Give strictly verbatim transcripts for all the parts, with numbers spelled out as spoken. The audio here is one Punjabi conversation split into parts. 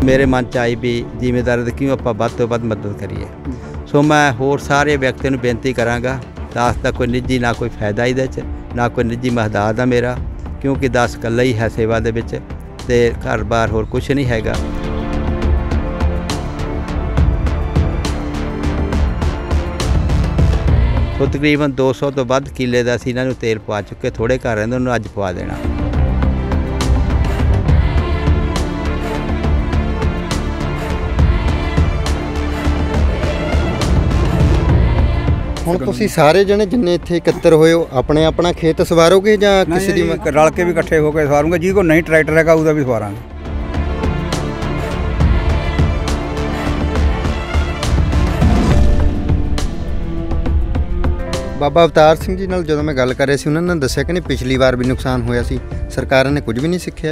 मेरे मन च आई भी जिमीदार क्यों आप वध तो वध मदद करिए। सो मैं होर सारे व्यक्तियों नूं बेनती करांगा, दास का कोई निजी ना कोई फायदा इहदे च, ना कोई निजी महदाद आ मेरा, क्योंकि दास कल्ला ही है सेवा दे विच ते घर बार होर कुछ नहीं हैगा। तो तकरीबन दो सौ तो वध किले का असीं इन्हां नूं तेल पवा चुके, थोड़े घर रहिंदे उन्होंने अज पवा देना। ਹੁਣ ਤੁਸੀਂ ਸਾਰੇ ਜਣੇ ਜਿੰਨੇ ਇੱਥੇ ਇਕੱਤਰ ਹੋਏ ਹੋ ਆਪਣੇ ਆਪਣਾ ਖੇਤ ਸਵਾਰੋਗੇ ਜਾਂ ਕਿਸੇ ਦੀ ਰਲ ਕੇ ਵੀ ਇਕੱਠੇ ਹੋ ਕੇ ਸਵਾਰੂਗੇ, ਜਿਹਦੇ ਕੋਲ ਨਹੀਂ ਟਰੈਕਟਰ ਹੈਗਾ ਉਹਦਾ ਵੀ ਸਵਾਰਾਂਗੇ। ਬਾਬਾ ਅਵਤਾਰ ਸਿੰਘ ਜੀ ਨਾਲ ਜਦੋਂ ਮੈਂ ਗੱਲ ਕਰ ਰਿਹਾ ਸੀ ਉਹਨਾਂ ਨੇ ਦੱਸਿਆ ਕਿ ਨਹੀਂ ਪਿਛਲੀ ਵਾਰ ਵੀ ਨੁਕਸਾਨ ਹੋਇਆ ਸੀ, ਸਰਕਾਰਾਂ ਨੇ ਕੁਝ ਵੀ ਨਹੀਂ ਸਿੱਖਿਆ।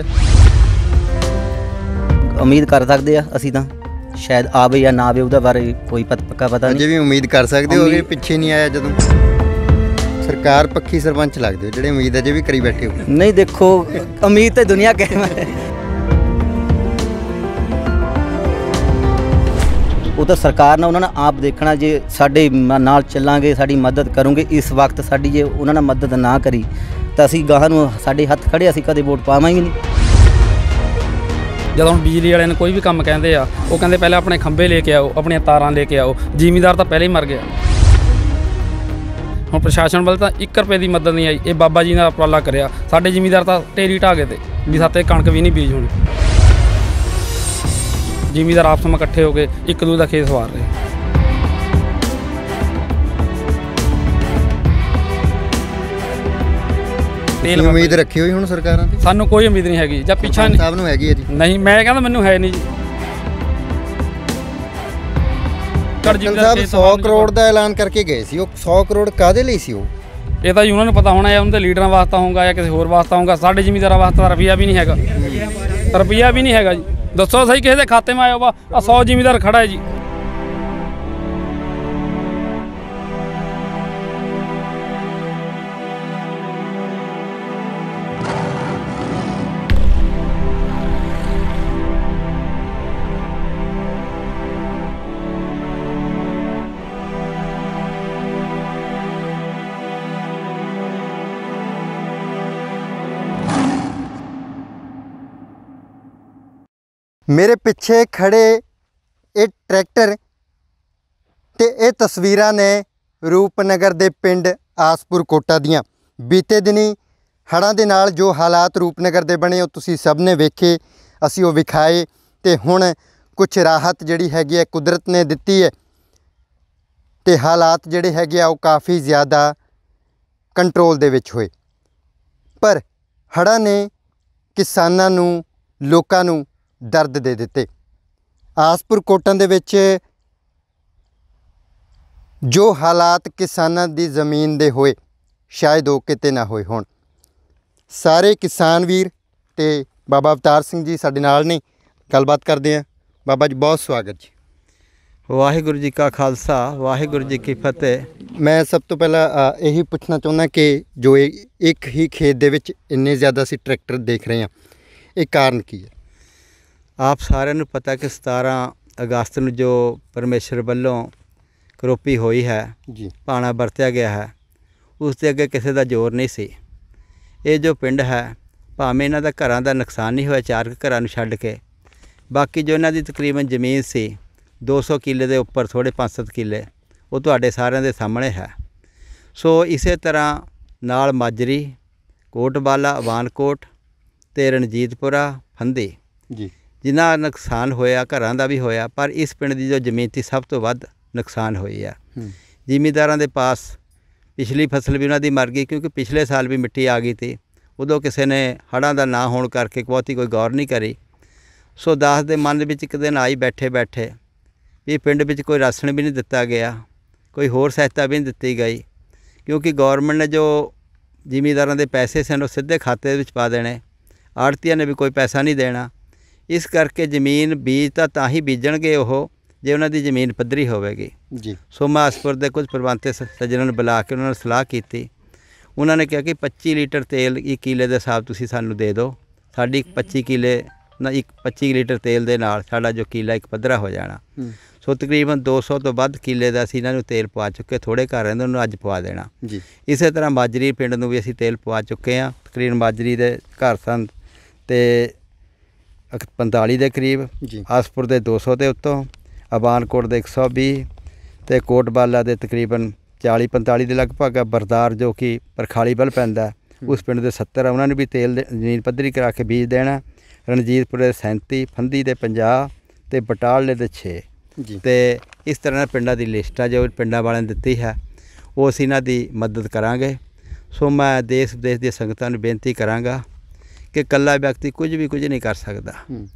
ਉਮੀਦ ਕਰ ਸਕਦੇ ਆ ਅਸੀਂ ਤਾਂ शायद आवे या ना आवे ਉਹਦਾ ਬਾਰੇ ਕੋਈ ਪੱਕਾ ਪਤਾ ਨਹੀਂ। ਅਜੇ ਵੀ ਉਮੀਦ ਕਰ ਸਕਦੇ ਹੋ ਕਿ ਪਿੱਛੇ ਨਹੀਂ ਆਇਆ ਜਦੋਂ ਸਰਕਾਰ ਪੱਖੀ ਸਰਪੰਚ ਲੱਗਦੇ ਹੋ ਜਿਹੜੇ ਉਮੀਦ ਅਜੇ ਵੀ ਕਰੀ ਬੈਠੇ ਹੋ। ਨਹੀਂ ਦੇਖੋ ਉਮੀਦ ਤਾਂ ਦੁਨੀਆ ਕਹਿ ਉਹ ਤਾਂ ਸਰਕਾਰ ਨੇ ਉਹਨਾਂ ਨੇ ਆਪ ਦੇਖਣਾ, ਜੇ ਸਾਡੇ ਨਾਲ ਚੱਲਾਂਗੇ ਸਾਡੀ ਮਦਦ ਕਰੋਗੇ। ਇਸ ਵਕਤ ਸਾਡੀ ਜੇ ਉਹਨਾਂ ਨੇ ਮਦਦ ਨਾ ਕਰੀ ਤਾਂ ਅਸੀਂ ਗਾਹਾਂ ਨੂੰ ਸਾਡੇ ਹੱਥ ਖੜੇ ਅਸੀਂ ਕਦੇ ਵੋਟ ਪਾਵਾਂਗੇ ਨਹੀਂ। ਜਦੋਂ ਹੁਣ ਬਿਜਲੀ ਵਾਲਿਆਂ ਨੇ ਕੋਈ ਵੀ ਕੰਮ ਕਹਿੰਦੇ ਆ ਉਹ ਕਹਿੰਦੇ ਪਹਿਲਾਂ ਆਪਣੇ ਖੰਭੇ ਲੈ ਕੇ ਆਓ, ਆਪਣੀਆਂ ਤਾਰਾਂ ਲੈ ਕੇ ਆਓ। ਜ਼ਿਮੀਂਦਾਰ ਤਾਂ ਪਹਿਲਾਂ ਹੀ ਮਰ ਗਿਆ। ਹੁਣ ਪ੍ਰਸ਼ਾਸਨ ਵੱਲ ਤਾਂ ਇੱਕ ਰੁਪਏ ਦੀ ਮਦਦ ਨਹੀਂ ਆਈ। ਇਹ ਬਾਬਾ ਜੀ ਨੇ ਉਪਰਾਲਾ ਕਰਿਆ, ਸਾਡੇ ਜ਼ਿਮੀਂਦਾਰ ਤਾਂ ਢੇਰੀ ਢਾਹ ਗਏ ਤੇ ਵੀ ਸਾਤੇ ਕਣਕ ਵੀ ਨਹੀਂ ਬੀਜ ਹੋਣੀ। ਜ਼ਿਮੀਂਦਾਰ ਆਪਸ ਵਿੱਚ ਇਕੱਠੇ ਹੋ ਕੇ ਇੱਕ ਦੂਜੇ ਦਾ ਖੇਤ ਸਵਾਰ ਰਹੇ। ਉਮੀਦ ਰੱਖੀ ਹੋਈ ਹੁਣ ਸਰਕਾਰਾਂ ਤੇ? ਸਾਨੂੰ ਕੋਈ ਉਮੀਦ ਨਹੀਂ ਹੈਗੀ ਜਾਂ ਪਿੱਛਾ ਸਾਹਿਬ ਨੂੰ ਹੈਗੀ ਹੈ ਜੀ? ਨਹੀਂ, ਮੈਂ ਕਹਿੰਦਾ ਮੈਨੂੰ ਹੈ ਨਹੀਂ ਜੀ। ਸਾਹਿਬ ਸੌ ਕਰੋੜ ਦਾ ਐਲਾਨ ਕਰਕੇ ਗਏ ਸੀ, ਉਹ ਸੌ ਕਰੋੜ ਕਾਹਦੇ ਲਈ ਸੀ? ਉਹ ਇਹ ਤਾਂ ਜੀ ਉਹਨਾਂ ਨੂੰ ਪਤਾ ਹੋਣਾ, ਜਾਂ ਉਹਨਾਂ ਦੇ ਲੀਡਰਾਂ ਵਾਸਤੇ ਹੋਊਗਾ ਜਾਂ ਕਿਸੇ ਹੋਰ ਵਾਸਤੇ ਹੋਊਗਾ। ਸਾਡੇ ਜ਼ਿਮੀਂਦਾਰਾਂ ਵਾਸਤੇ ਤਾਂ ਰੁਪਈਆ ਵੀ ਨਹੀਂ ਹੈਗਾ, ਰੁਪਈਆ ਵੀ ਨਹੀਂ ਹੈਗਾ ਜੀ। ਦੱਸੋ ਸਹੀ ਕਿਸੇ ਦੇ ਖਾਤੇ में ਆਇਆ ਵਾ ਆ ਸੌ ਜ਼ਿਮੀਂਦਾਰ ਖੜਾ ਹੈ ਜੀ। मेरे पिछे खड़े ये ट्रैक्टर ते ये तस्वीरां ने रूपनगर दे पिंड आसपुर कोटा दियां। बीते दिनी हड़ां दे नाल जो हालात रूपनगर दे बने तुसीं सब ने वेखे, असीं वो विखाए ते हुण कुछ राहत जिहड़ी हैगी है कुदरत ने दित्ती है ते हालात जिहड़े हैगे आ वो काफ़ी ज़्यादा कंट्रोल दे विच होए। पर हड़ां ने किसानां नूं लोकां नूं दर्द दे दिते। आसपुर कोटां दे विच जो हालात किसानां दी ज़मीन दे होए शायद वो किते ना होए होण। सारे किसान वीर ते बाबा अवतार सिंह जी साडे नाल ने, गलबात करदे हैं। बाबा जी बहुत स्वागत जी। वाहिगुरू जी का खालसा वाहिगुरू जी की फतेह। मैं सब तो पहला यही पूछना चाहुंदा कि जो एक ही खेत दे विच इन्ने ज़्यादा असीं ट्रैक्टर देख रहे हैं, ये कारण की है? आप सारे नूं पता कि सतारह अगस्त नूं जो परमेश्वर वालों करੋਪੀ ਹੋਈ है जी, भाणा वरत्या गया है, उसके अगे किसी का जोर नहीं सी। ये जो पिंड है भावें इन्हां दा घरां दा नुकसान नहीं होया चार घरां नूं छड्ड के, बाकी जो इन्हां दी तकरीबन जमीन सी दो सौ किले के उपर थोड़े पाँच सत्त किले वो तुहाडे सारिਆਂ ਦੇ सामने है। सो इस तरह नाल माजरी कोटवाला अवानकोट ते रणजीतपुरा फंदी जी जिन्ना नुकसान होया घरां दा भी होया, पर इस पिंड की जो जमीन थी सब तो वध नुकसान होई है। ਜ਼ਿਮੀਂਦਾਰਾਂ ਦੇ पास पिछली फसल भी उन्होंने मर गई, क्योंकि पिछले साल भी मिट्टी आ गई थी, उदों किसी ने हड़ां दा ना होने करके बहुती कोई गौर नहीं करी। सो दास दे मन विच एक दिन आई बैठे बैठे भी पिंड विच कोई राशन भी नहीं दिता गया, कोई होर सहायता भी नहीं दिती गई, क्योंकि गौरमेंट ने जो ਜ਼ਿਮੀਂਦਾਰਾਂ ਦੇ पैसे सन वो सीधे खाते विच पा देने, आड़तियां ने भी कोई पैसा नहीं देना। इस करके जमीन बीज तो तां ही बीजणगे वो जे उन्हां दी जमीन पद्धरी होवेगी जी। सो मैं आसपुर के कुछ प्रबंधक सज्जनों ने बुला के उन्होंने सलाह की, उन्होंने कहा कि पच्ची लीटर तेल एक किले के हिसाब तुसीं सानूं दे दो, साडी पच्ची किले ਨਾ ਇੱਕ ਪੱਚੀ ਲੀਟਰ ਤੇਲ ਦੇ ਨਾਲ ਸਾਡਾ ਜੋ ਕਿੱਲਾ ਇੱਕ ਪੱਧਰਾ ਹੋ ਜਾਣਾ। ਸੋ ਤਕਰੀਬਨ ਦੋ ਸੌ ਤੋਂ ਵੱਧ ਕਿੱਲੇ ਦਾ ਅਸੀਂ ਇਹਨਾਂ ਨੂੰ ਤੇਲ ਪਵਾ ਚੁੱਕੇ, ਥੋੜ੍ਹੇ ਘਰ ਰਹਿੰਦੇ ਉਹਨੂੰ ਅੱਜ ਪਵਾ ਦੇਣਾ ਜੀ। ਇਸੇ ਤਰ੍ਹਾਂ ਮਾਜਰੀ ਪਿੰਡ ਨੂੰ ਵੀ ਅਸੀਂ ਤੇਲ ਪਵਾ ਚੁੱਕੇ ਹਾਂ। ਤਕਰੀਬਨ ਮਾਜਰੀ ਦੇ ਘਰ ਸਨ ਤੇ ਪੰਤਾਲੀ ਦੇ ਕਰੀਬ, ਜੀ। ਆਸਪੁਰ ਦੇ ਦੋ ਸੌ ਦੇ ਉੱਤੋਂ, ਅਬਾਨਕੋਟ ਦੇ ਇੱਕ ਸੌ ਵੀਹ ਤੇ ਕੋਟਬਾਲਾ ਦੇ ਤਕਰੀਬਨ ਚਾਲੀ ਪੰਤਾਲੀ ਦੇ ਲਗਭਗ, ਬਰਦਾਰ ਜੋ ਕਿ ਪਰਖਾਲੀ ਵੱਲ ਪੈਂਦਾ ਉਸ ਪਿੰਡ ਦੇ ਸੱਤਰ, ਉਹਨਾਂ ਨੂੰ ਵੀ ਤੇਲ ਦੇ ਜ਼ਮੀਨ ਪੱਧਰੀ ਕਰਾ ਕੇ ਬੀਜ ਦੇਣਾ। ਰਣਜੀਤਪੁਰੇ ਦੇ ਸੈਂਤੀ, ਫੰਦੀ ਦੇ ਪੰਜਾਹ ਤੇ ਬਟਾਲੇ ਦੇ ਛੇ ਜੀ। ਤੇ ਇਸ ਤਰ੍ਹਾਂ ਨਾਲ ਪਿੰਡਾਂ ਦੀ ਲਿਸਟ ਆ ਜੋ ਪਿੰਡਾਂ ਵਾਲਿਆਂ ਨੇ ਦਿੱਤੀ ਹੈ, ਉਹ ਅਸੀਂ ਇਹਨਾਂ ਦੀ ਮਦਦ ਕਰਾਂਗੇ। ਸੋ ਮੈਂ ਦੇਸ਼ ਵਿਦੇਸ਼ ਦੀਆਂ ਸੰਗਤਾਂ ਨੂੰ ਬੇਨਤੀ ਕਰਾਂਗਾ ਕਿ ਇਕੱਲਾ ਵਿਅਕਤੀ ਕੁਝ ਵੀ ਕੁਝ ਨਹੀਂ ਕਰ ਸਕਦਾ,